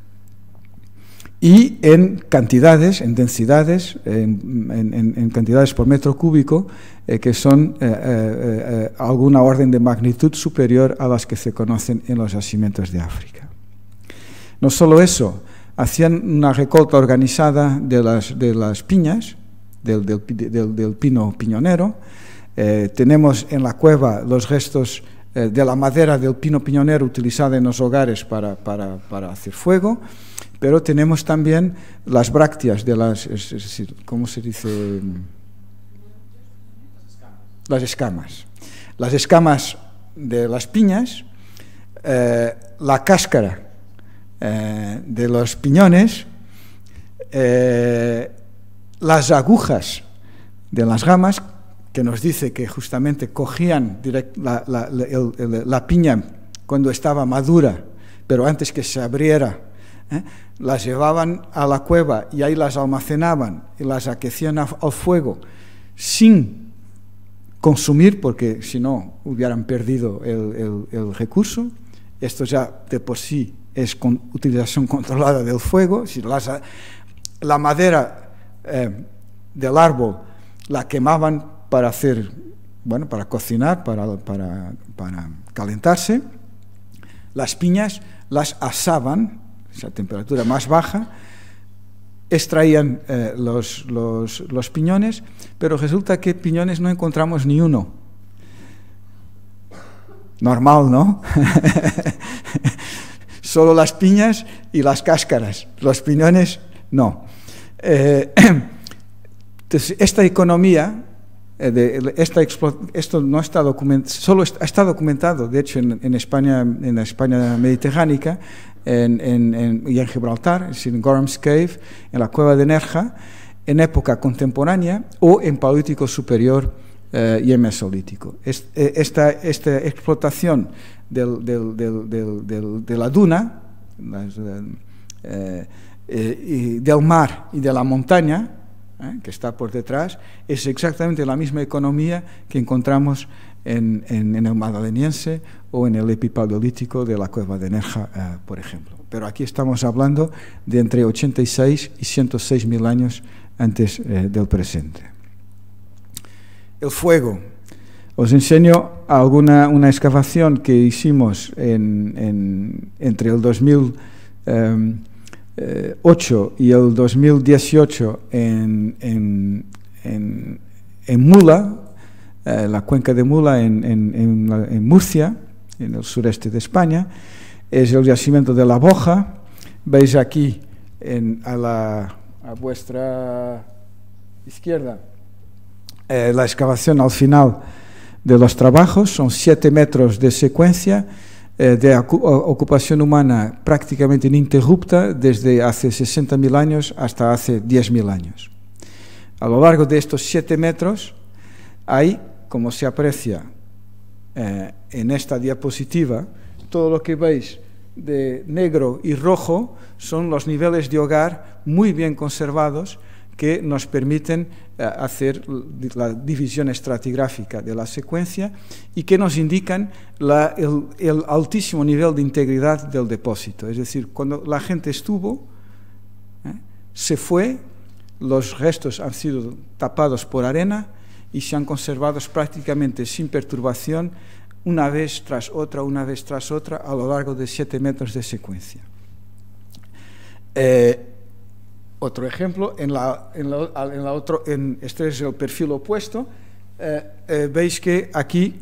Speaker 2: y en cantidades, en densidades, en, en, en cantidades por metro cúbico eh, que son eh, eh, eh, alguna orden de magnitud superior a las que se conocen en los yacimientos de África. No solo eso, hacían una recolta organizada de las, de las piñas, del, del, del, del pino piñonero. Eh, tenemos en la cueva los restos de la madera del pino piñonero utilizada en los hogares para, para, para hacer fuego, pero tenemos también las brácteas de las, es, es decir, ¿cómo se dice? Las escamas. Las escamas de las piñas, eh, la cáscara eh, de los piñones, eh, las agujas de las ramas, que nos dice que justamente cogían direct, la, la, la, el, el, la piña cuando estaba madura, pero antes que se abriera, ¿eh? Las llevaban a la cueva y ahí las almacenaban y las aquecían al fuego sin consumir, porque si no hubieran perdido el, el, el recurso. Esto ya de por sí es con utilización controlada del fuego. Si las, la madera eh, del árbol la quemaban para hacer, bueno, para cocinar, para, para, para calentarse. Las piñas las asaban a temperatura más baja, extraían eh, los, los, los piñones, pero resulta que piñones no encontramos ni uno. Normal, ¿no? Solo las piñas y las cáscaras, los piñones no. Eh, entonces, esta economía, De esta esto no está documentado, solo está, está documentado, de hecho, en, en España, en la España mediterránea, en, en, en, y en Gibraltar, es decir, en Gorham's Cave, en la cueva de Nerja, en época contemporánea o en Paleolítico superior eh, y en Mesolítico. Es, esta, esta explotación del, del, del, del, del, de la duna, las, eh, eh, y del mar y de la montaña, ¿eh? que está por detrás, es exactamente la misma economía que encontramos en, en, en el Magdaleniense o en el epipaleolítico de la cueva de Nerja, eh, por ejemplo. Pero aquí estamos hablando de entre ochenta y seis y ciento seis mil años antes eh, del presente. El fuego. Os enseño alguna una excavación que hicimos en, en, entre el dos mil ocho y el dos mil dieciocho en, en, en, en Mula, eh, la cuenca de Mula en, en, en, en Murcia, en el sureste de España. Es el yacimiento de la Boja. Veis aquí en, a, la, a vuestra izquierda eh, la excavación al final de los trabajos. Son siete metros de secuencia eh, de ocupación humana prácticamente ininterrupta desde hace sesenta mil años hasta hace diez mil años. A lo largo de estos siete metros hay, como se aprecia eh, en esta diapositiva, todo lo que veis de negro y rojo son los niveles de hogar muy bien conservados que nos permiten eh, hacer la división estratigráfica de la secuencia y que nos indican la, el, el altísimo nivel de integridad del depósito. Es decir, cuando la gente estuvo, eh, se fue, los restos han sido tapados por arena y se han conservado prácticamente sin perturbación, una vez tras otra, una vez tras otra, a lo largo de siete metros de secuencia. Eh, otro ejemplo, en la, en la, en la otro, en, este es el perfil opuesto, eh, eh, veis que aquí,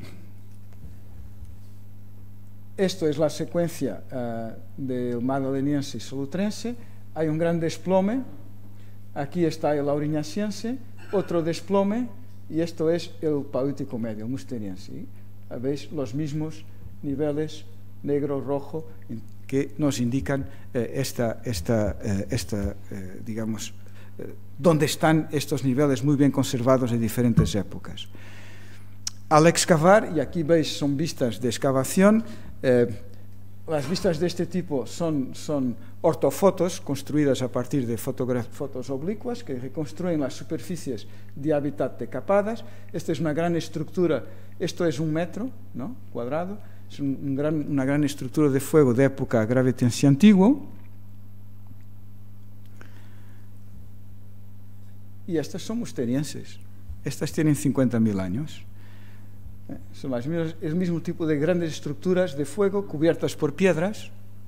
Speaker 2: esto es la secuencia eh, del Magdaleniense y Solutrense, hay un gran desplome, aquí está el Auriñasiense, otro desplome, y esto es el Paleolítico Medio, el Musteriense. Veis los mismos niveles negro, rojo, que nos indican eh, esta, esta, eh, esta eh, digamos, eh, dónde están estos niveles muy bien conservados de diferentes épocas. Al excavar, y aquí veis son vistas de excavación, eh, las vistas de este tipo son, son ortofotos construidas a partir de fotos oblicuas que reconstruyen las superficies de hábitat decapadas. Esta es una gran estructura, esto es un metro, ¿no?, cuadrado, es un, un gran, una gran estructura de fuego de época gravetense antiguo. Y estas son musterienses, estas tienen cincuenta mil años. Son las mismas, el mismo tipo de grandes estructuras de fuego cubiertas por piedras,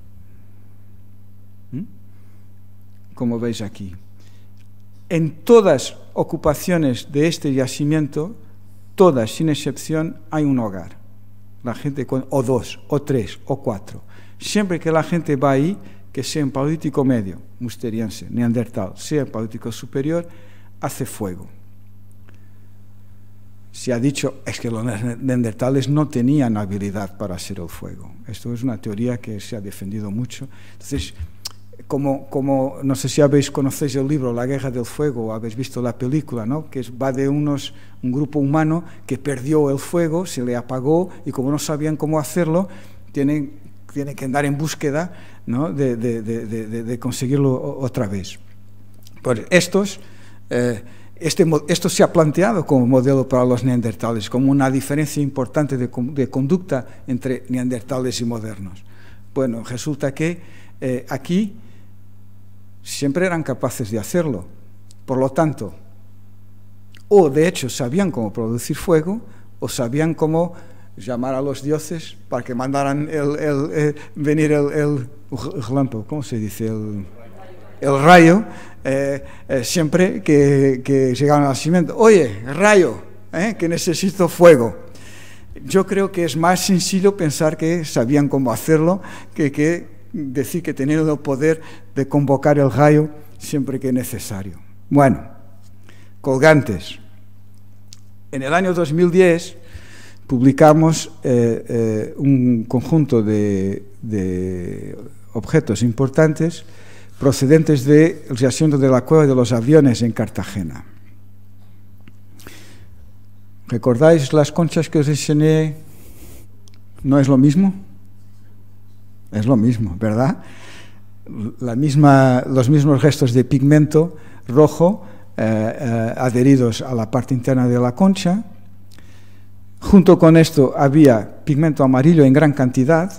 Speaker 2: ¿Mm? como veis aquí. En todas ocupaciones de este yacimiento, todas sin excepción, hay un hogar. La gente con, o dos, o tres, o cuatro. Siempre que la gente va ahí, que sea en paleolítico medio, musteriense, neandertal, sea en paleolítico superior, hace fuego. Se ha dicho, es que los neandertales no tenían habilidad para hacer el fuego. Esto es una teoría que se ha defendido mucho. Entonces, como, como no sé si habéis, conocéis el libro La Guerra del Fuego, o habéis visto la película, ¿no?, que es, va de unos, un grupo humano que perdió el fuego, se le apagó, y como no sabían cómo hacerlo, tienen, tienen que andar en búsqueda, ¿no?, de, de, de, de, de conseguirlo otra vez. Pues estos... Eh, Este, esto se ha planteado como modelo para los neandertales, como una diferencia importante de, de conducta entre neandertales y modernos. Bueno, resulta que eh, aquí siempre eran capaces de hacerlo. Por lo tanto, o de hecho sabían cómo producir fuego, o sabían cómo llamar a los dioses para que mandaran el, el, el, venir el, el, el relámpago, ¿cómo se dice? El, el rayo. Eh, eh, siempre que, que llegaban al nacimiento, oye, rayo, eh, que necesito fuego. Yo creo que es más sencillo pensar que sabían cómo hacerlo que, que decir que tenían el poder de convocar el rayo siempre que es necesario. Bueno, colgantes. En el año dos mil diez publicamos eh, eh, un conjunto de, de objetos importantes procedentes del yacimiento de la Cueva de los Aviones en Cartagena. ¿Recordáis las conchas que os enseñé? ¿No es lo mismo? Es lo mismo, ¿verdad? La misma, los mismos restos de pigmento rojo eh, eh, adheridos a la parte interna de la concha. Junto con esto había pigmento amarillo en gran cantidad.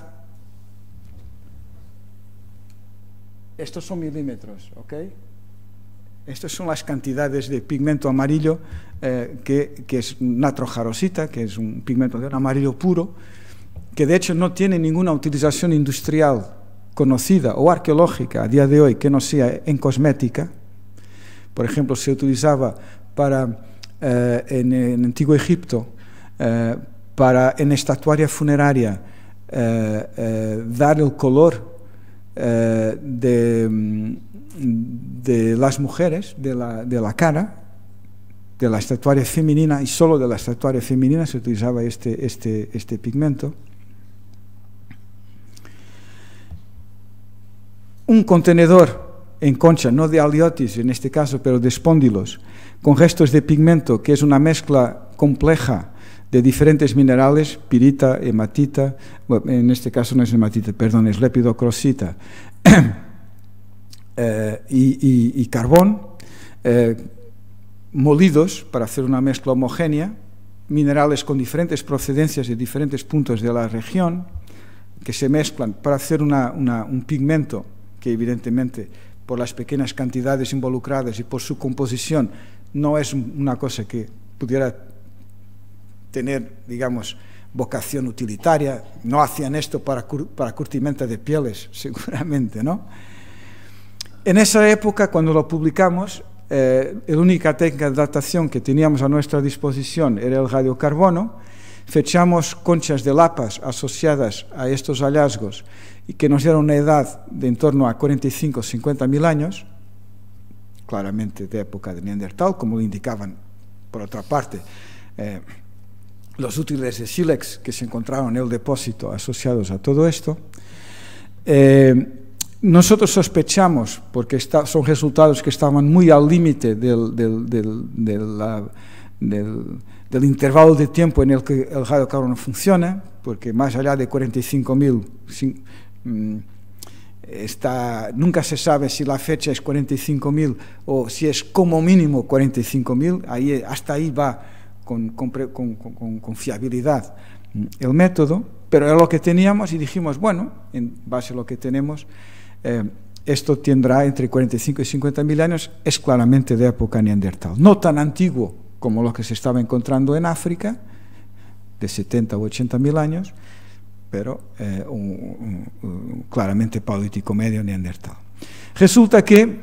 Speaker 2: Estos son milímetros, ¿ok? Estas son las cantidades de pigmento amarillo, eh, que, que es natrojarosita, que es un pigmento de un amarillo puro, que de hecho no tiene ninguna utilización industrial conocida o arqueológica a día de hoy que no sea en cosmética. Por ejemplo, se utilizaba para, eh, en, en Antiguo Egipto, eh, para en estatuaria funeraria, eh, eh, dar el color Eh, de, de las mujeres, de la, de la cara, de la estatuaria femenina, y solo de la estatuaria femenina se utilizaba este, este, este pigmento. Un contenedor en concha, no de aliotis en este caso, pero de espóndilos, con restos de pigmento, que es una mezcla compleja de diferentes minerales, pirita, hematita, bueno, en este caso no es hematita, perdón, es lepidocrosita, eh, y, y, y carbón, eh, molidos para hacer una mezcla homogénea, minerales con diferentes procedencias de diferentes puntos de la región, que se mezclan para hacer una, una, un pigmento que evidentemente por las pequeñas cantidades involucradas y por su composición no es una cosa que pudiera tener, digamos, vocación utilitaria. No hacían esto para, para curtimento de pieles, seguramente, ¿no? En esa época, cuando lo publicamos, eh, la única técnica de datación que teníamos a nuestra disposición era el radiocarbono. Fechamos conchas de lapas asociadas a estos hallazgos y que nos dieron una edad de en torno a cuarenta y cinco a cincuenta mil años, claramente de época de Neandertal, como lo indicaban, por otra parte, eh, los útiles de sílex que se encontraron en el depósito asociados a todo esto. Eh, nosotros sospechamos, porque está, son resultados que estaban muy al límite del, del, del, del, del, del intervalo de tiempo en el que el radiocarbono funciona, porque más allá de cuarenta y cinco mil, está, nunca se sabe si la fecha es cuarenta y cinco mil o si es como mínimo cuarenta y cinco mil, ahí, hasta ahí va con, con, con, con, con fiabilidad el método, pero es lo que teníamos y dijimos, bueno, en base a lo que tenemos, eh, esto tendrá entre cuarenta y cinco y cincuenta mil años, es claramente de época neandertal, no tan antiguo como lo que se estaba encontrando en África, de setenta u ochenta mil años, pero eh, un, un, un, claramente paleolítico medio neandertal. Resulta que,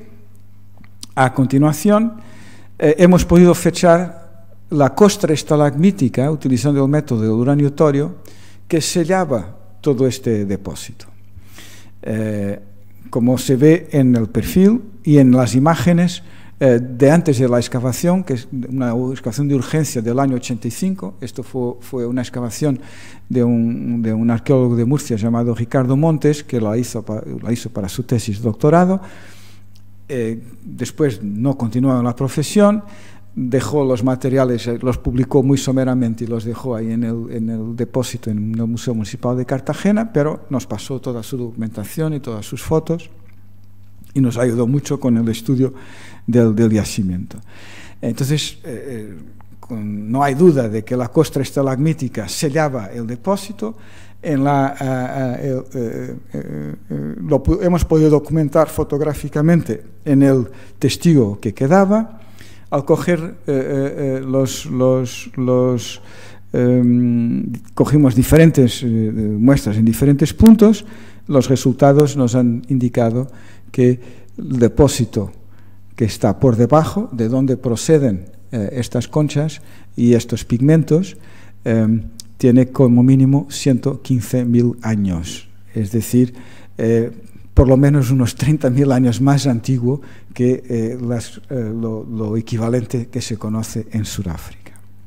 Speaker 2: a continuación, eh, hemos podido fechar la costra estalagmítica, utilizando el método del uranio-torio, que sellaba todo este depósito. Eh, como se ve en el perfil y en las imágenes eh, de antes de la excavación, que es una excavación de urgencia del año ochenta y cinco, esto fue, fue una excavación de un, de un arqueólogo de Murcia llamado Ricardo Montes, que la hizo, la hizo para su tesis de doctorado. Eh, después no continuó en la profesión, dejó los materiales, los publicó muy someramente y los dejó ahí en el, en el depósito en el Museo Municipal de Cartagena, pero nos pasó toda su documentación y todas sus fotos y nos ayudó mucho con el estudio del, del yacimiento. Entonces, eh, con, no hay duda de que la costra estalagmítica sellaba el depósito. En la, uh, uh, uh, uh, uh, lo hemos podido documentar fotográficamente en el testigo que quedaba. Al coger eh, eh, los, los, los eh, cogimos diferentes eh, muestras en diferentes puntos, los resultados nos han indicado que el depósito que está por debajo, de donde proceden eh, estas conchas y estos pigmentos, eh, tiene como mínimo ciento quince mil años, es decir, eh, por lo menos unos treinta mil años más antiguo que eh, las, eh, lo, lo equivalente que se conoce en Sudáfrica.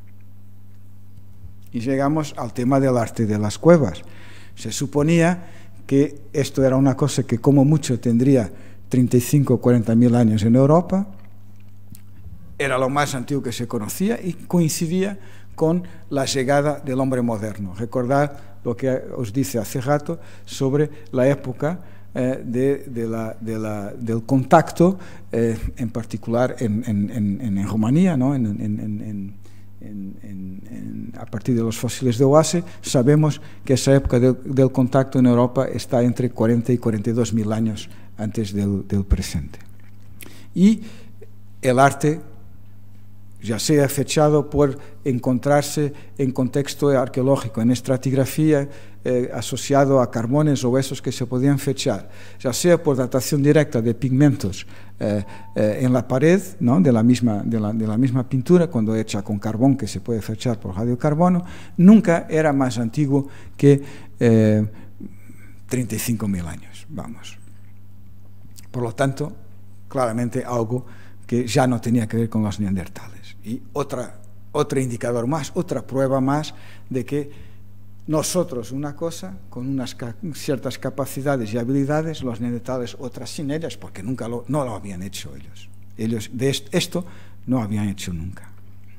Speaker 2: Y llegamos al tema del arte de las cuevas. Se suponía que esto era una cosa que como mucho tendría treinta y cinco o cuarenta mil años en Europa, era lo más antiguo que se conocía y coincidía con la llegada del hombre moderno. Recordad lo que os dice hace rato sobre la época De, de la, de la, del contacto, eh, en particular en, en, en, en Rumanía, ¿no? en, en, en, en, en, a partir de los fósiles de Oase, sabemos que esa época del, del contacto en Europa está entre cuarenta y cuarenta y dos mil años antes del, del presente. Y el arte, ya sea fechado por encontrarse en contexto arqueológico, en estratigrafía, eh, asociado a carbones o huesos que se podían fechar, ya sea por datación directa de pigmentos eh, eh, en la pared, ¿no? de, la misma, de, la, de la misma pintura, cuando hecha con carbón, que se puede fechar por radiocarbono, nunca era más antiguo que eh, treinta y cinco mil años, vamos. Por lo tanto, claramente algo que ya no tenía que ver con los neandertales. Y otra, otro indicador más, otra prueba más de que nosotros una cosa, con unas ca ciertas capacidades y habilidades, los neandertales otras sin ellas, porque nunca lo, no lo habían hecho ellos. Ellos de est esto no habían hecho nunca.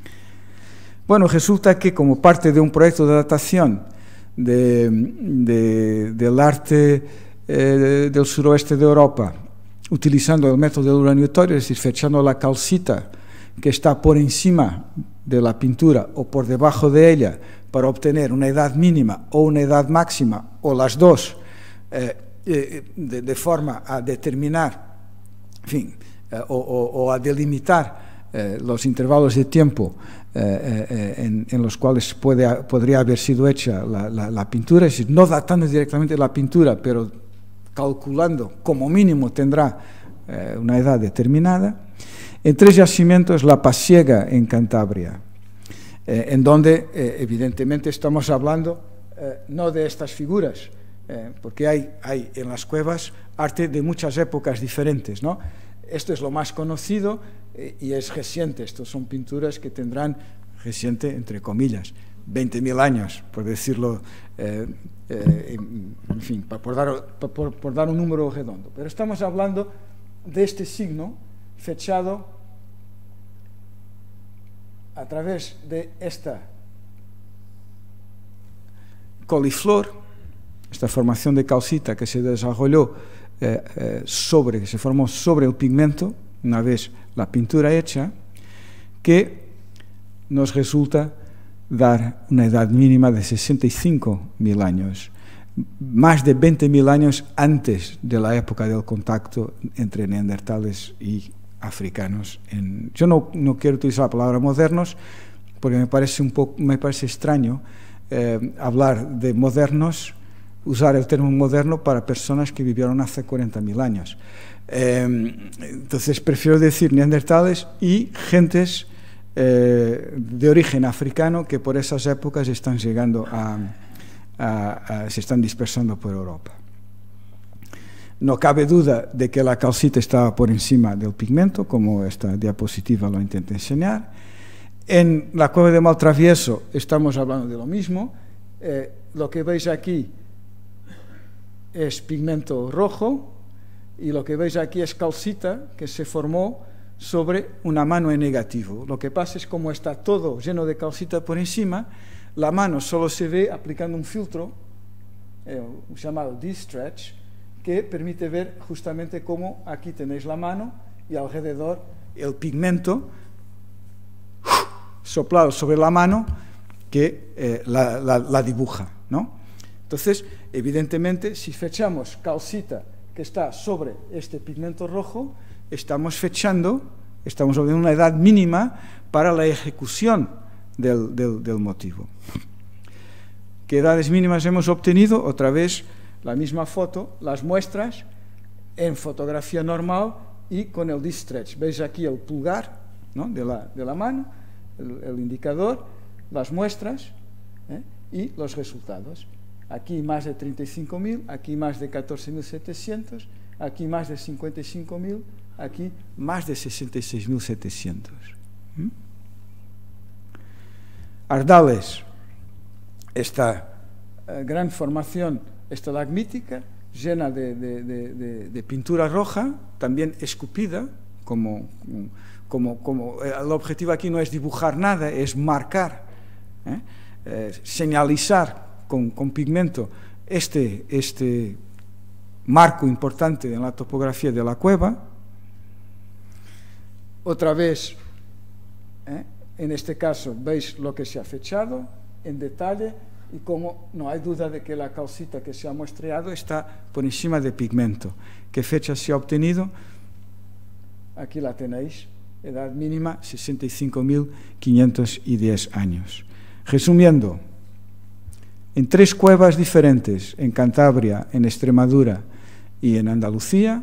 Speaker 2: Bueno, resulta que como parte de un proyecto de datación de, de, del arte eh, del suroeste de Europa, utilizando el método del uranio-torio, es decir, fechando la calcita que está por encima de la pintura o por debajo de ella para obtener una edad mínima o una edad máxima, o las dos, eh, eh, de, de forma a determinar, en fin, eh, o, o, o a delimitar eh, los intervalos de tiempo eh, eh, en, en los cuales puede, podría haber sido hecha la, la, la pintura, es decir, no datando directamente la pintura, pero calculando como mínimo tendrá eh, una edad determinada. En tres yacimientos, La Pasiega en Cantabria, eh, en donde eh, evidentemente estamos hablando eh, no de estas figuras, eh, porque hay, hay en las cuevas arte de muchas épocas diferentes, ¿no? Esto es lo más conocido eh, y es reciente. Estos son pinturas que tendrán, reciente entre comillas, veinte mil años, por decirlo, eh, eh, en fin, por dar, por, por dar un número redondo. Pero estamos hablando de este signo fechado a través de esta coliflor, esta formación de calcita que se desarrolló eh, eh, sobre, que se formó sobre el pigmento, una vez la pintura hecha, que nos resulta dar una edad mínima de sesenta y cinco mil años, más de veinte mil años antes de la época del contacto entre neandertales y africanos. En, yo no, no quiero utilizar la palabra modernos, porque me parece un poco, me parece extraño eh, hablar de modernos, usar el término moderno para personas que vivieron hace cuarenta mil años. Eh, entonces prefiero decir neandertales y gentes eh, de origen africano que por esas épocas están llegando a, a, a se están dispersando por Europa. No cabe duda de que la calcita estaba por encima del pigmento, como esta diapositiva lo intenta enseñar. En la cueva de Maltravieso estamos hablando de lo mismo. Eh, lo que veis aquí es pigmento rojo y lo que veis aquí es calcita que se formó sobre una mano en negativo. Lo que pasa es como está todo lleno de calcita por encima, la mano solo se ve aplicando un filtro eh, llamado D-Stretch, que permite ver justamente cómo aquí tenéis la mano y alrededor el pigmento soplado sobre la mano que eh, la, la, la dibuja, ¿no? Entonces, evidentemente, si fechamos calcita que está sobre este pigmento rojo, estamos fechando, estamos obteniendo una edad mínima para la ejecución del, del, del motivo. ¿Qué edades mínimas hemos obtenido? Otra vez, la misma foto, las muestras en fotografía normal y con el D-Stretch. Veis aquí el pulgar, ¿no?, de, la, de la mano, el, el indicador, las muestras, ¿eh?, y los resultados. Aquí más de treinta y cinco mil, aquí más de catorce mil setecientos, aquí más de cincuenta y cinco mil, aquí más de sesenta y seis mil setecientos. ¿Mm? Ardales, esta eh, gran formación estalagmítica, llena de, de, de, de, de pintura roja, también escupida, como, como, como el objetivo aquí no es dibujar nada, es marcar, ¿eh? Eh, señalizar con, con pigmento este, este marco importante en la topografía de la cueva. Otra vez, ¿eh?, en este caso, veis lo que se ha fechado en detalle, y como no hay duda de que la calcita que se ha muestreado está por encima de pigmento. ¿Qué fecha se ha obtenido? Aquí la tenéis, edad mínima sesenta y cinco mil quinientos diez años. Resumiendo, en tres cuevas diferentes, en Cantabria, en Extremadura y en Andalucía,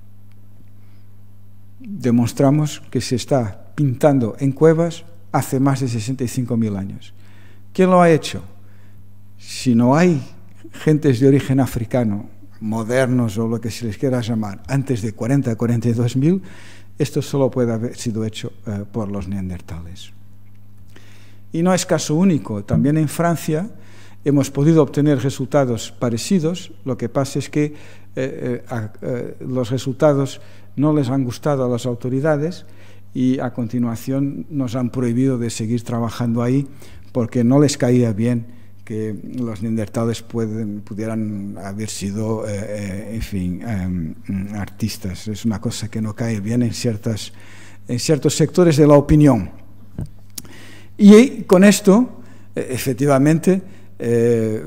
Speaker 2: demostramos que se está pintando en cuevas hace más de sesenta y cinco mil años. ¿Quién lo ha hecho? Si no hay gentes de origen africano, modernos o lo que se les quiera llamar, antes de cuarenta a cuarenta y dos mil, esto solo puede haber sido hecho eh, por los neandertales. Y no es caso único, también en Francia hemos podido obtener resultados parecidos. Lo que pasa es que eh, eh, a, eh, los resultados no les han gustado a las autoridades y a continuación nos han prohibido de seguir trabajando ahí porque no les caía bien que los neandertales pueden, pudieran haber sido, eh, eh, en fin, eh, artistas. Es una cosa que no cae bien en, ciertas, en ciertos sectores de la opinión. Y con esto, eh, efectivamente, eh,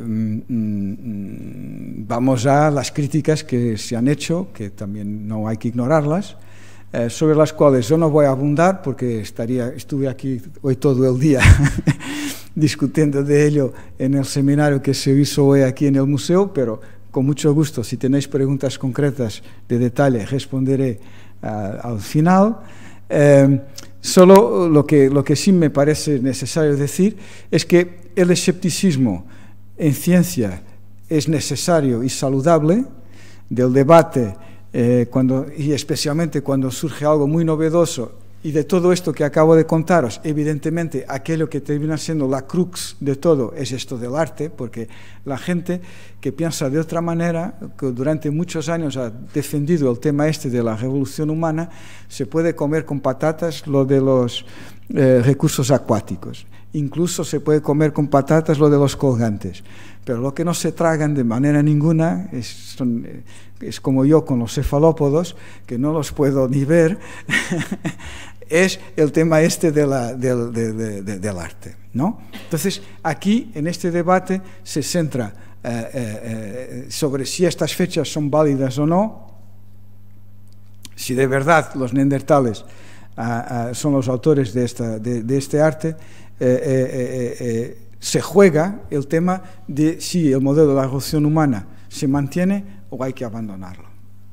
Speaker 2: mm, vamos a las críticas que se han hecho, que también no hay que ignorarlas, eh, sobre las cuales yo no voy a abundar porque estaría, estuve aquí hoy todo el día discutiendo de ello en el seminario que se hizo hoy aquí en el museo, pero con mucho gusto, si tenéis preguntas concretas de detalle, responderé uh, al final. Eh, solo lo que, lo que sí me parece necesario decir es que el escepticismo en ciencia es necesario y saludable. Del debate, eh, cuando, y especialmente cuando surge algo muy novedoso, y de todo esto que acabo de contaros, evidentemente aquello que termina siendo la crux de todo es esto del arte, porque la gente que piensa de otra manera, que durante muchos años ha defendido el tema este de la revolución humana, se puede comer con patatas lo de los eh, recursos acuáticos, incluso se puede comer con patatas lo de los colgantes, pero lo que no se tragan de manera ninguna es, son, es como yo con los cefalópodos, que no los puedo ni ver, es el tema este de la, del, de, de, de, del arte, ¿no? Entonces, aquí, en este debate, se centra eh, eh, sobre si estas fechas son válidas o no, si de verdad los neandertales ah, ah, son los autores de, esta, de, de este arte, eh, eh, eh, eh, se juega el tema de si el modelo de la evolución humana se mantiene o hay que abandonarlo.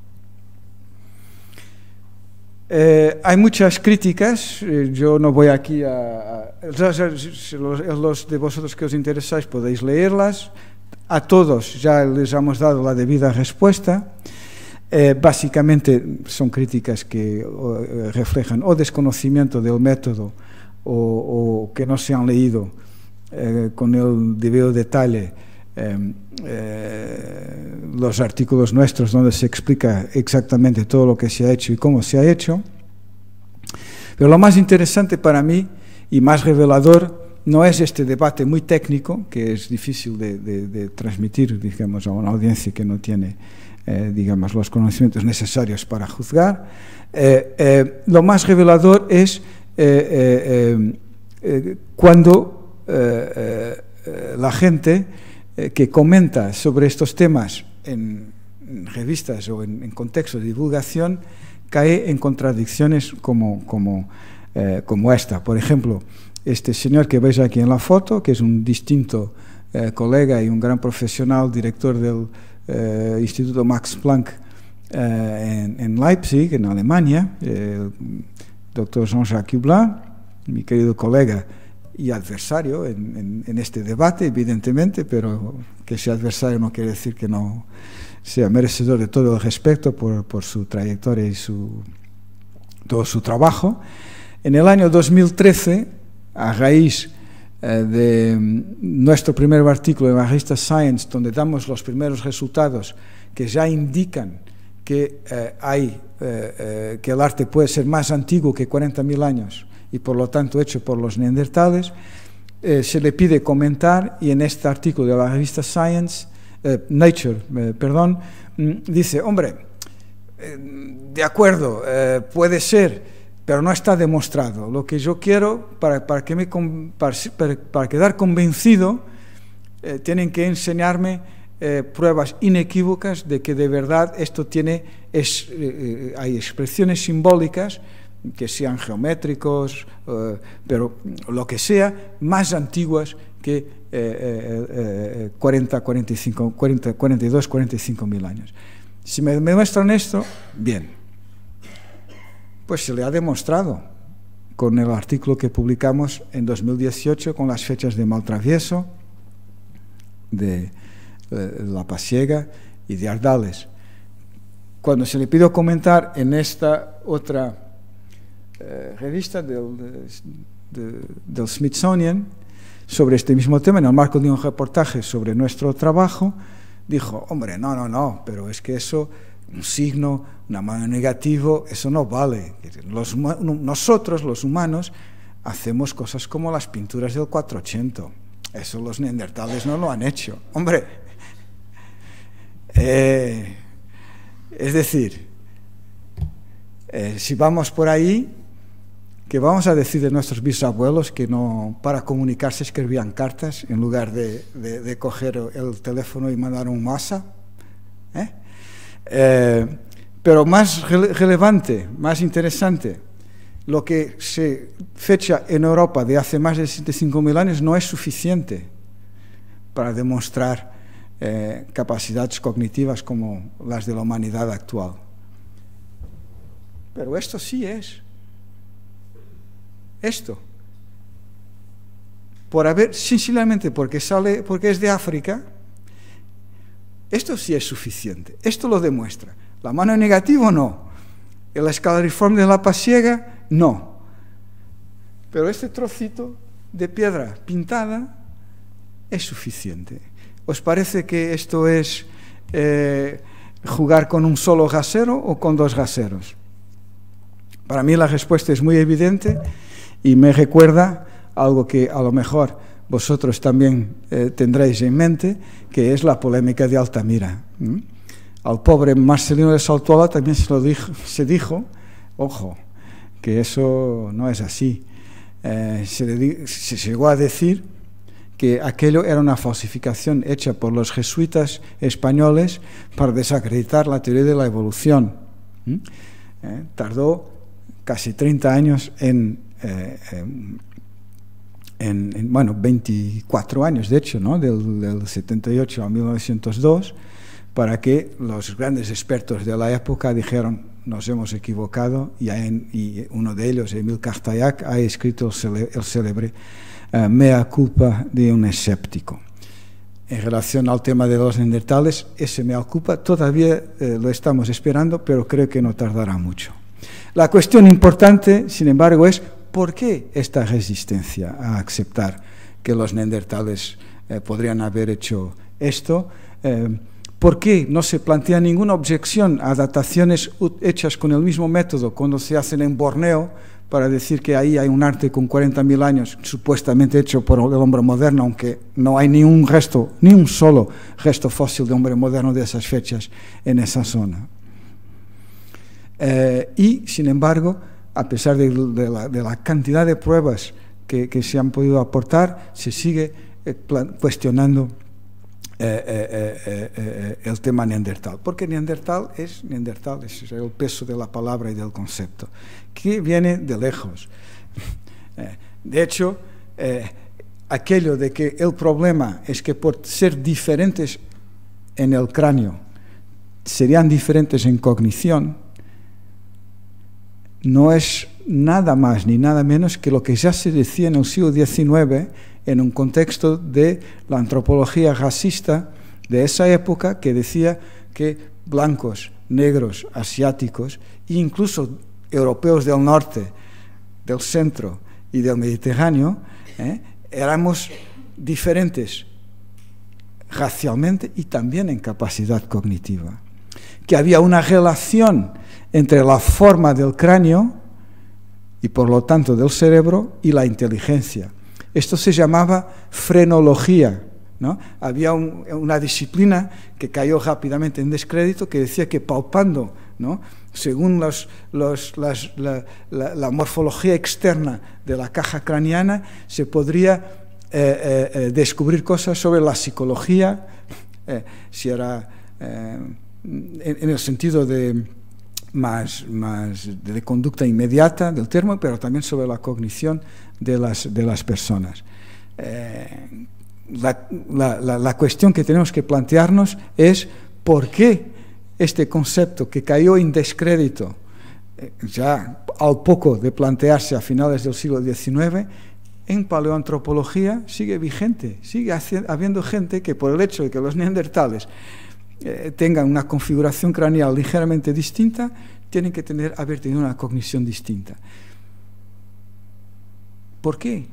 Speaker 2: Eh, hay muchas críticas, eh, yo no voy aquí a... a los, los de vosotros que os interesáis podéis leerlas, a todos ya les hemos dado la debida respuesta. Eh, básicamente son críticas que o, reflejan o desconocimiento del método o, o que no se han leído eh, con el debido detalle eh, eh, los artículos nuestros donde se explica exactamente todo lo que se ha hecho y cómo se ha hecho. Pero lo más interesante para mí y más revelador no es este debate muy técnico, que es difícil de, de, de transmitir, digamos, a una audiencia que no tiene Eh, digamos, los conocimientos necesarios para juzgar. Eh, eh, lo más revelador es eh, eh, eh, cuando eh, eh, la gente eh, que comenta sobre estos temas en, en revistas o en, en contexto de divulgación cae en contradicciones como, como, eh, como esta. Por ejemplo, este señor que veis aquí en la foto, que es un distinto eh, colega y un gran profesional, director del Eh, Instituto Max Planck eh, en, en Leipzig, en Alemania, el doctor Jean-Jacques Hublin, mi querido colega y adversario en, en, en este debate, evidentemente, pero que sea adversario no quiere decir que no sea merecedor de todo el respeto por, por su trayectoria y su, todo su trabajo. En el año dos mil trece, a raíz de nuestro primer artículo en la revista Science, donde damos los primeros resultados que ya indican que eh, hay eh, eh, que el arte puede ser más antiguo que cuarenta mil años y por lo tanto hecho por los neandertales, eh, se le pide comentar, y en este artículo de la revista Science, eh, Nature, eh, perdón, dice, hombre, eh, de acuerdo, eh, puede ser, pero no está demostrado. Lo que yo quiero, para, para, que me, para, para quedar convencido, eh, tienen que enseñarme eh, pruebas inequívocas de que de verdad esto tiene, es, eh, hay expresiones simbólicas, que sean geométricos, eh, pero lo que sea, más antiguas que eh, eh, eh, cuarenta, cuarenta y cinco, cuarenta, cuarenta y dos, cuarenta y cinco mil años. Si me, me muestran esto, bien. Pues se le ha demostrado con el artículo que publicamos en dos mil dieciocho con las fechas de Maltravieso, de eh, La Pasiega y de Ardales. Cuando se le pidió comentar en esta otra eh, revista del, de, de, del Smithsonian sobre este mismo tema, en el marco de un reportaje sobre nuestro trabajo, dijo, hombre, no, no, no, pero es que eso, un signo, una mano negativo, eso no vale. Los, nosotros, los humanos, hacemos cosas como las pinturas del cuatrocientos. Eso los neandertales no lo han hecho. Hombre, eh, es decir, eh, si vamos por ahí, ¿qué vamos a decir de nuestros bisabuelos que no, para comunicarse escribían cartas en lugar de, de, de coger el teléfono y mandar un WhatsApp? ¿Eh? Eh, pero más rele relevante, más interesante, lo que se fecha en Europa de hace más de setenta y cinco mil años no es suficiente para demostrar eh, capacidades cognitivas como las de la humanidad actual. Pero esto sí es. Esto. Por haber, sencillamente porque sale, porque es de África, esto sí es suficiente. Esto lo demuestra. La mano negativa no. El escalariforme de la Pasiega no. pero este trocito de piedra pintada es suficiente. ¿Os parece que esto es eh, jugar con un solo gasero o con dos gaseros? Para mí la respuesta es muy evidente y me recuerda algo que a lo mejor vosotros también eh, tendréis en mente, que es la polémica de Altamira. ¿Mm? Al pobre Marcelino de Saltola también se, lo dijo, se dijo, ojo, que eso no es así. Eh, se, le, se llegó a decir que aquello era una falsificación hecha por los jesuitas españoles para desacreditar la teoría de la evolución. ¿Mm? Eh, tardó casi treinta años en... Eh, en En, en, bueno, veinticuatro años, de hecho, ¿no? del, del setenta y ocho a mil novecientos dos, para que los grandes expertos de la época dijeron, nos hemos equivocado, y, en, y uno de ellos, Emil Cartaillac, ha escrito el, cele, el célebre uh, Mea culpa de un escéptico. En relación al tema de los neandertales, ese mea culpa todavía eh, lo estamos esperando, pero creo que no tardará mucho. La cuestión importante, sin embargo, es ¿por qué esta resistencia a aceptar que los neandertales eh, podrían haber hecho esto? Eh, ¿Por qué no se plantea ninguna objeción a dataciones hechas con el mismo método cuando se hacen en Borneo para decir que ahí hay un arte con cuarenta mil años supuestamente hecho por el hombre moderno, aunque no hay ni un resto, ni un solo resto fósil de hombre moderno de esas fechas en esa zona? Eh, y, sin embargo, a pesar de, de, la, de la cantidad de pruebas que, que se han podido aportar, se sigue eh, plan, cuestionando eh, eh, eh, eh, el tema neandertal. Porque neandertal es neandertal, es el peso de la palabra y del concepto, que viene de lejos. Eh, de hecho, eh, aquello de que el problema es que por ser diferentes en el cráneo, serían diferentes en cognición, no es nada más ni nada menos que lo que ya se decía en el siglo diecinueve en un contexto de la antropología racista de esa época, que decía que blancos, negros, asiáticos e incluso europeos del norte, del centro y del Mediterráneo, eh, éramos diferentes racialmente y también en capacidad cognitiva, que había una relación entre la forma del cráneo y por lo tanto del cerebro y la inteligencia. Esto se llamaba frenología, ¿no? Había un, una disciplina que cayó rápidamente en descrédito, que decía que palpando, ¿no?, según los, los, las, la, la, la morfología externa de la caja craneana, se podría eh, eh, descubrir cosas sobre la psicología, eh, si era eh, en, en el sentido de Más, más de conducta inmediata del termo, pero también sobre la cognición de las, de las personas. Eh, la, la, la, la cuestión que tenemos que plantearnos es por qué este concepto que cayó en descrédito eh, ya al poco de plantearse a finales del siglo diecinueve, en paleoantropología sigue vigente, sigue habiendo gente que por el hecho de que los neandertales Eh, tengan una configuración craneal ligeramente distinta, tienen que tener, haber tenido una cognición distinta. ¿Por qué?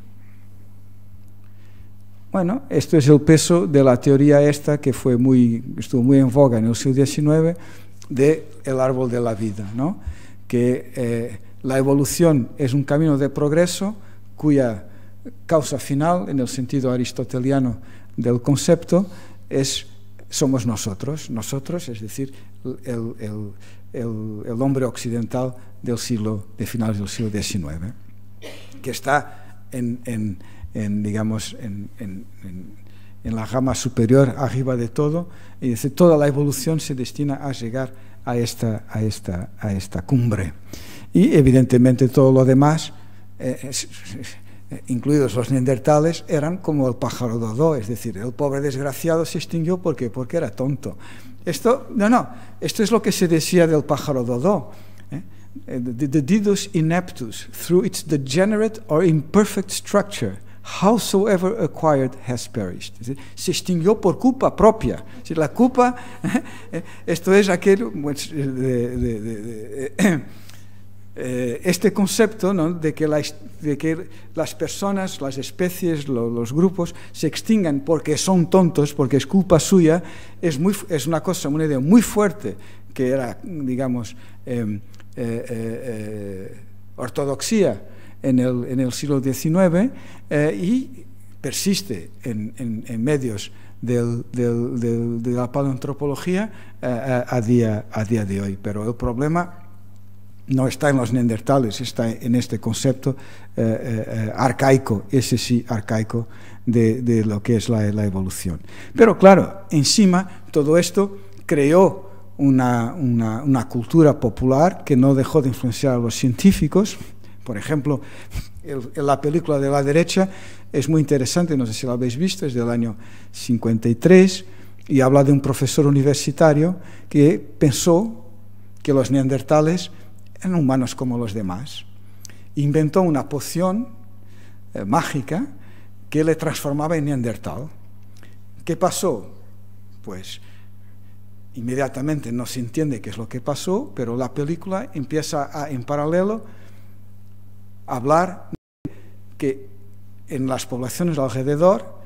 Speaker 2: Bueno, esto es el peso de la teoría esta que fue muy, estuvo muy en voga en el siglo diecinueve, de el árbol de la vida, ¿no? Que eh, la evolución es un camino de progreso cuya causa final, en el sentido aristoteliano del concepto, es somos nosotros, nosotros, es decir, el, el, el, el hombre occidental del siglo, de finales del siglo diecinueve, que está en, en, en digamos, en, en, en, en la rama superior, arriba de todo, y dice, toda la evolución se destina a llegar a esta, a esta, a esta cumbre. Y evidentemente todo lo demás, eh, es, es, incluidos los neandertales, eran como el pájaro Dodó, es decir, el pobre desgraciado se extinguió porque, porque era tonto. Esto, no, no, esto es lo que se decía del pájaro Dodó. ¿eh? The, the Didus ineptus, through its degenerate or imperfect structure, howsoever acquired, has perished. Es decir, se extinguió por culpa propia. Es decir, la culpa, esto es aquello, pues, de, de, de, de, eh, este concepto, ¿no?, de, que la, de que las personas, las especies, lo, los grupos se extingan porque son tontos, porque es culpa suya, es, muy, es una cosa, una idea muy fuerte que era, digamos, eh, eh, eh, ortodoxia en el, en el siglo diecinueve eh, y persiste en, en, en medios del, del, del, de la paleoantropología eh, a, a, día, a día de hoy. Pero el problema no está en los neandertales, está en este concepto eh, eh, arcaico, ese sí arcaico, de, de lo que es la, la evolución. Pero claro, encima todo esto creó una, una, una cultura popular que no dejó de influenciar a los científicos. Por ejemplo, el, la película de la derecha es muy interesante, no sé si la habéis visto, es del año cincuenta y tres, y habla de un profesor universitario que pensó que los neandertales eran humanos como los demás. Inventó una poción eh, mágica que le transformaba en neandertal. ¿Qué pasó? Pues inmediatamente no se entiende qué es lo que pasó, pero la película empieza a, en paralelo a hablar de que en las poblaciones alrededor,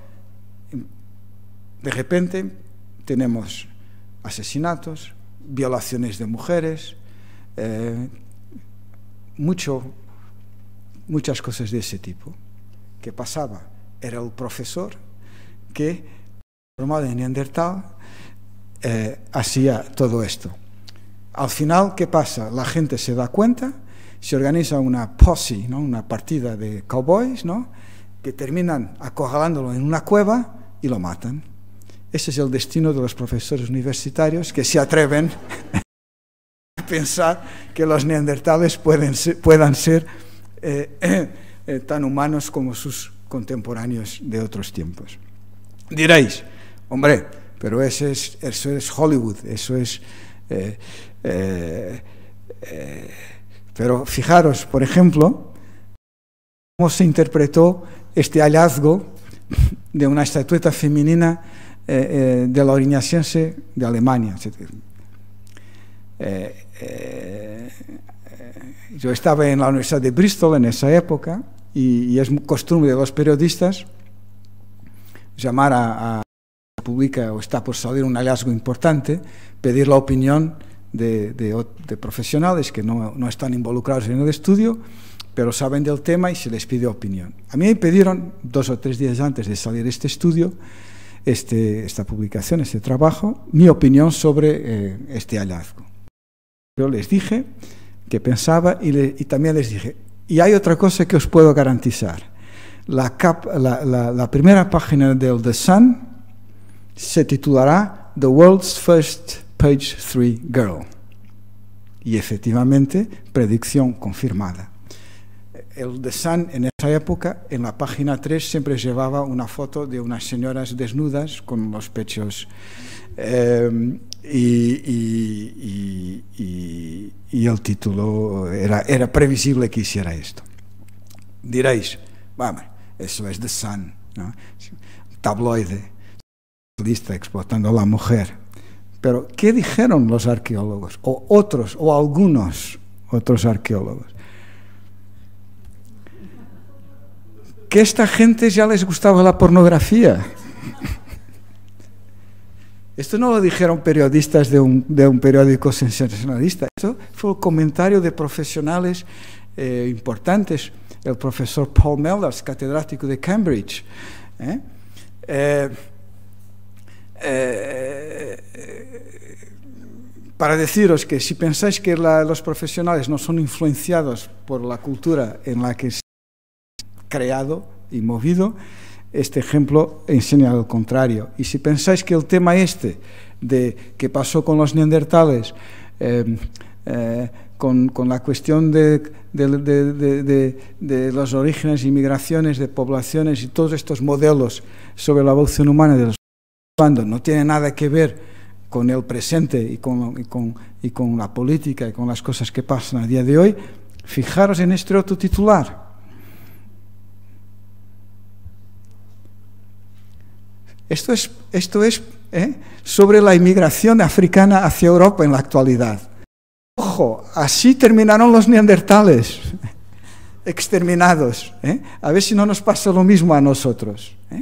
Speaker 2: de repente, tenemos asesinatos, violaciones de mujeres, eh, mucho, muchas cosas de ese tipo. ¿Qué pasaba? Era el profesor que, formado en Neandertal, eh, hacía todo esto. Al final, ¿qué pasa? La gente se da cuenta, se organiza una posse, ¿no?, una partida de cowboys, ¿no?, que terminan acorralándolo en una cueva y lo matan. Ese es el destino de los profesores universitarios que se atreven a pensar que los neandertales pueden ser, puedan ser eh, eh, eh, tan humanos como sus contemporáneos de otros tiempos. Diréis, hombre, pero ese es, eso es Hollywood, eso es... Eh, eh, eh, pero fijaros, por ejemplo, cómo se interpretó este hallazgo de una estatueta femenina eh, eh, de la Aurignacien de Alemania. Eh, eh, yo estaba en la Universidad de Bristol en esa época y, y es costumbre de los periodistas llamar a, a publica o está por salir un hallazgo importante, pedir la opinión de, de, de profesionales que no, no están involucrados en el estudio, pero saben del tema y se les pide opinión. A mí me pidieron, dos o tres días antes de salir este estudio, este, esta publicación, este trabajo, mi opinión sobre eh, este hallazgo. Yo les dije que pensaba y, le, y también les dije, y hay otra cosa que os puedo garantizar. La, cap, la, la, la primera página del The Sun se titulará The World's First Page three Girl. Y efectivamente, predicción confirmada. El The Sun en esa época, en la página tres, siempre llevaba una foto de unas señoras desnudas con los pechos eh, y, y, y, y, y el título era, era previsible que hiciera esto. Diréis, vamos, eso es The Sun, ¿no? Tabloide, lista explotando a la mujer. Pero, ¿qué dijeron los arqueólogos? O otros, o algunos otros arqueólogos. Que esta gente ya les gustaba la pornografía. Esto no lo dijeron periodistas de un, de un periódico sensacionalista. Esto fue el comentario de profesionales eh, importantes. El profesor Paul Mellars, catedrático de Cambridge. ¿eh? Eh, eh, para deciros que si pensáis que la, los profesionales no son influenciados por la cultura en la que se ha creado y movido, este ejemplo enseña lo contrario. Y si pensáis que el tema este de qué pasó con los neandertales, eh, eh, con, con la cuestión de, de, de, de, de, de los orígenes y migraciones de poblaciones y todos estos modelos sobre la evolución humana de los cuando no tiene nada que ver con el presente y con, y, con, y con la política y con las cosas que pasan a día de hoy, fijaros en este otro titular. Esto es, esto es ¿eh? sobre la inmigración africana hacia Europa en la actualidad. Ojo. ojo, así terminaron los neandertales, exterminados. ¿eh? A ver si no nos pasa lo mismo a nosotros. ¿eh?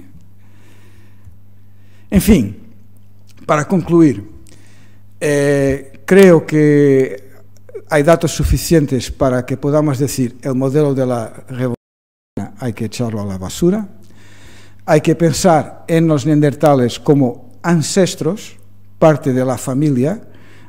Speaker 2: En fin, para concluir, eh, creo que hay datos suficientes para que podamos decir el modelo de la revolución hay que echarlo a la basura. Hay que pensar en los neandertales como ancestros, parte de la familia,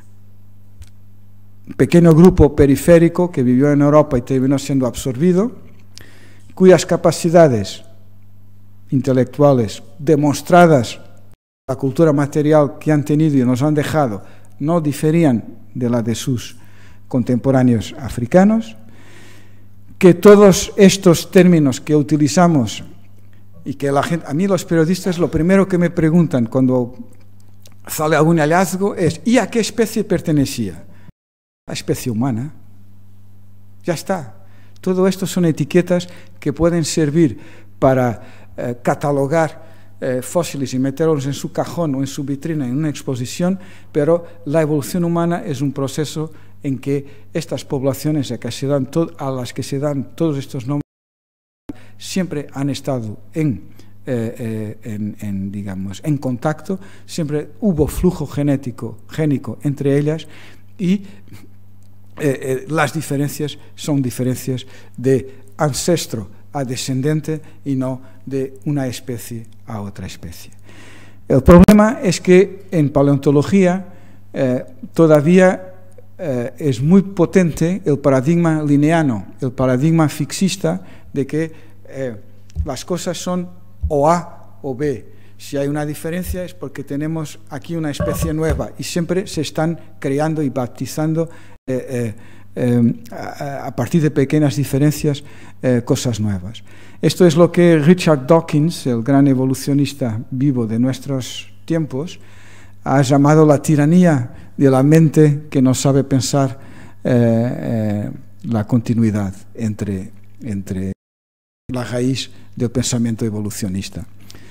Speaker 2: pequeño grupo periférico que vivió en Europa y terminó siendo absorbido, cuyas capacidades intelectuales demostradas la cultura material que han tenido y nos han dejado no diferían de la de sus contemporáneos africanos, que todos estos términos que utilizamos y que la gente, a mí los periodistas lo primero que me preguntan cuando sale algún hallazgo es ¿y a qué especie pertenecía? La especie humana. Ya está. Todo esto son etiquetas que pueden servir para eh, catalogar eh, fósiles y meterlos en su cajón o en su vitrina en una exposición, pero la evolución humana es un proceso en que estas poblaciones a, que se dan a las que se dan todos estos nombres siempre han estado en, eh, eh, en, en, digamos, en contacto, siempre hubo flujo genético, génico entre ellas y Eh, eh, las diferencias son diferencias de ancestro a descendente y no de una especie a otra especie. El problema es que en paleontología eh, todavía eh, es muy potente el paradigma lineano, el paradigma fixista de que eh, las cosas son o A o B. Si hay una diferencia es porque tenemos aquí una especie nueva y siempre se están creando y bautizando eh, eh, eh, a, a partir de pequeñas diferencias eh, cosas nuevas. Esto es lo que Richard Dawkins, el gran evolucionista vivo de nuestros tiempos, ha llamado la tiranía de la mente que no sabe pensar eh, eh, la continuidad entre, entre la raíz del pensamiento evolucionista.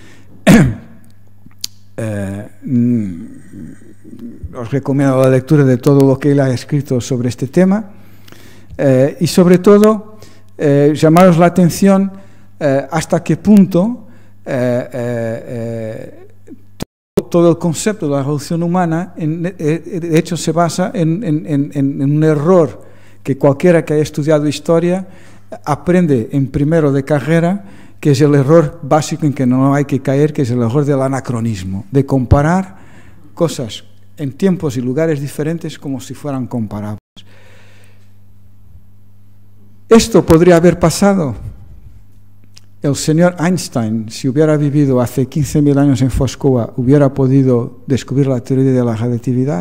Speaker 2: Eh, os recomiendo la lectura de todo lo que él ha escrito sobre este tema eh, y sobre todo eh, llamaros la atención eh, hasta qué punto eh, eh, todo, todo el concepto de la evolución humana en, eh, de hecho se basa en, en, en, en un error que cualquiera que haya estudiado historia aprende en primero de carrera, que es el error básico en que no hay que caer, que es el error del anacronismo, de comparar cosas en tiempos y lugares diferentes como si fueran comparables. Esto podría haber pasado. El señor Einstein, si hubiera vivido hace quince mil años en Foscova, ¿hubiera podido descubrir la teoría de la relatividad?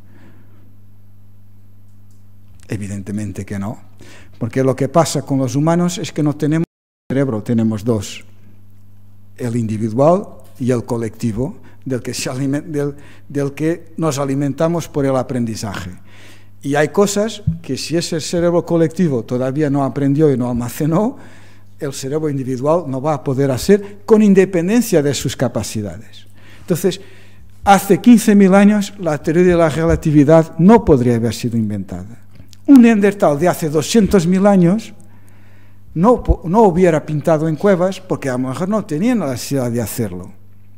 Speaker 2: Evidentemente que no, porque lo que pasa con los humanos es que no tenemos cerebro, tenemos dos, el individual y el colectivo, del que, se del, del que nos alimentamos por el aprendizaje. Y hay cosas que si ese cerebro colectivo todavía no aprendió y no almacenó, el cerebro individual no va a poder hacer con independencia de sus capacidades. Entonces, hace quince mil años la teoría de la relatividad no podría haber sido inventada. Un neandertal de hace doscientos mil años No, no hubiera pintado en cuevas porque a lo mejor no tenían la necesidad de hacerlo.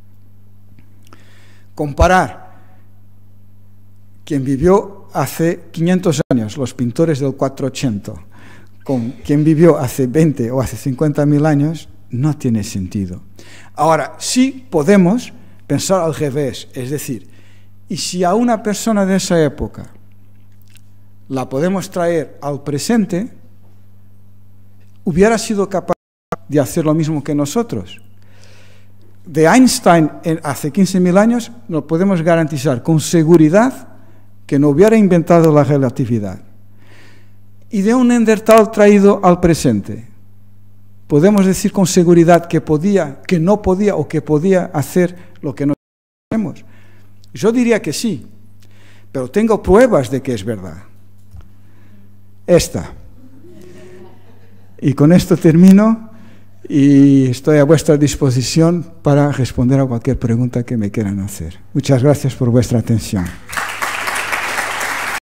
Speaker 2: Comparar quien vivió hace quinientos años, los pintores del cuatrocientos, con quien vivió hace veinte o hace cincuenta mil años, no tiene sentido. Ahora, sí podemos pensar al revés, es decir, y si a una persona de esa época la podemos traer al presente, hubiera sido capaz de hacer lo mismo que nosotros. De Einstein en hace quince mil años nos podemos garantizar con seguridad que no hubiera inventado la relatividad. Y de un neandertal traído al presente, podemos decir con seguridad que podía, que no podía o que podía hacer lo que nosotros hacemos. Yo diría que sí, pero tengo pruebas de que es verdad. Esta. Y con esto termino y estoy a vuestra disposición para responder a cualquier pregunta que me quieran hacer. Muchas gracias por vuestra atención.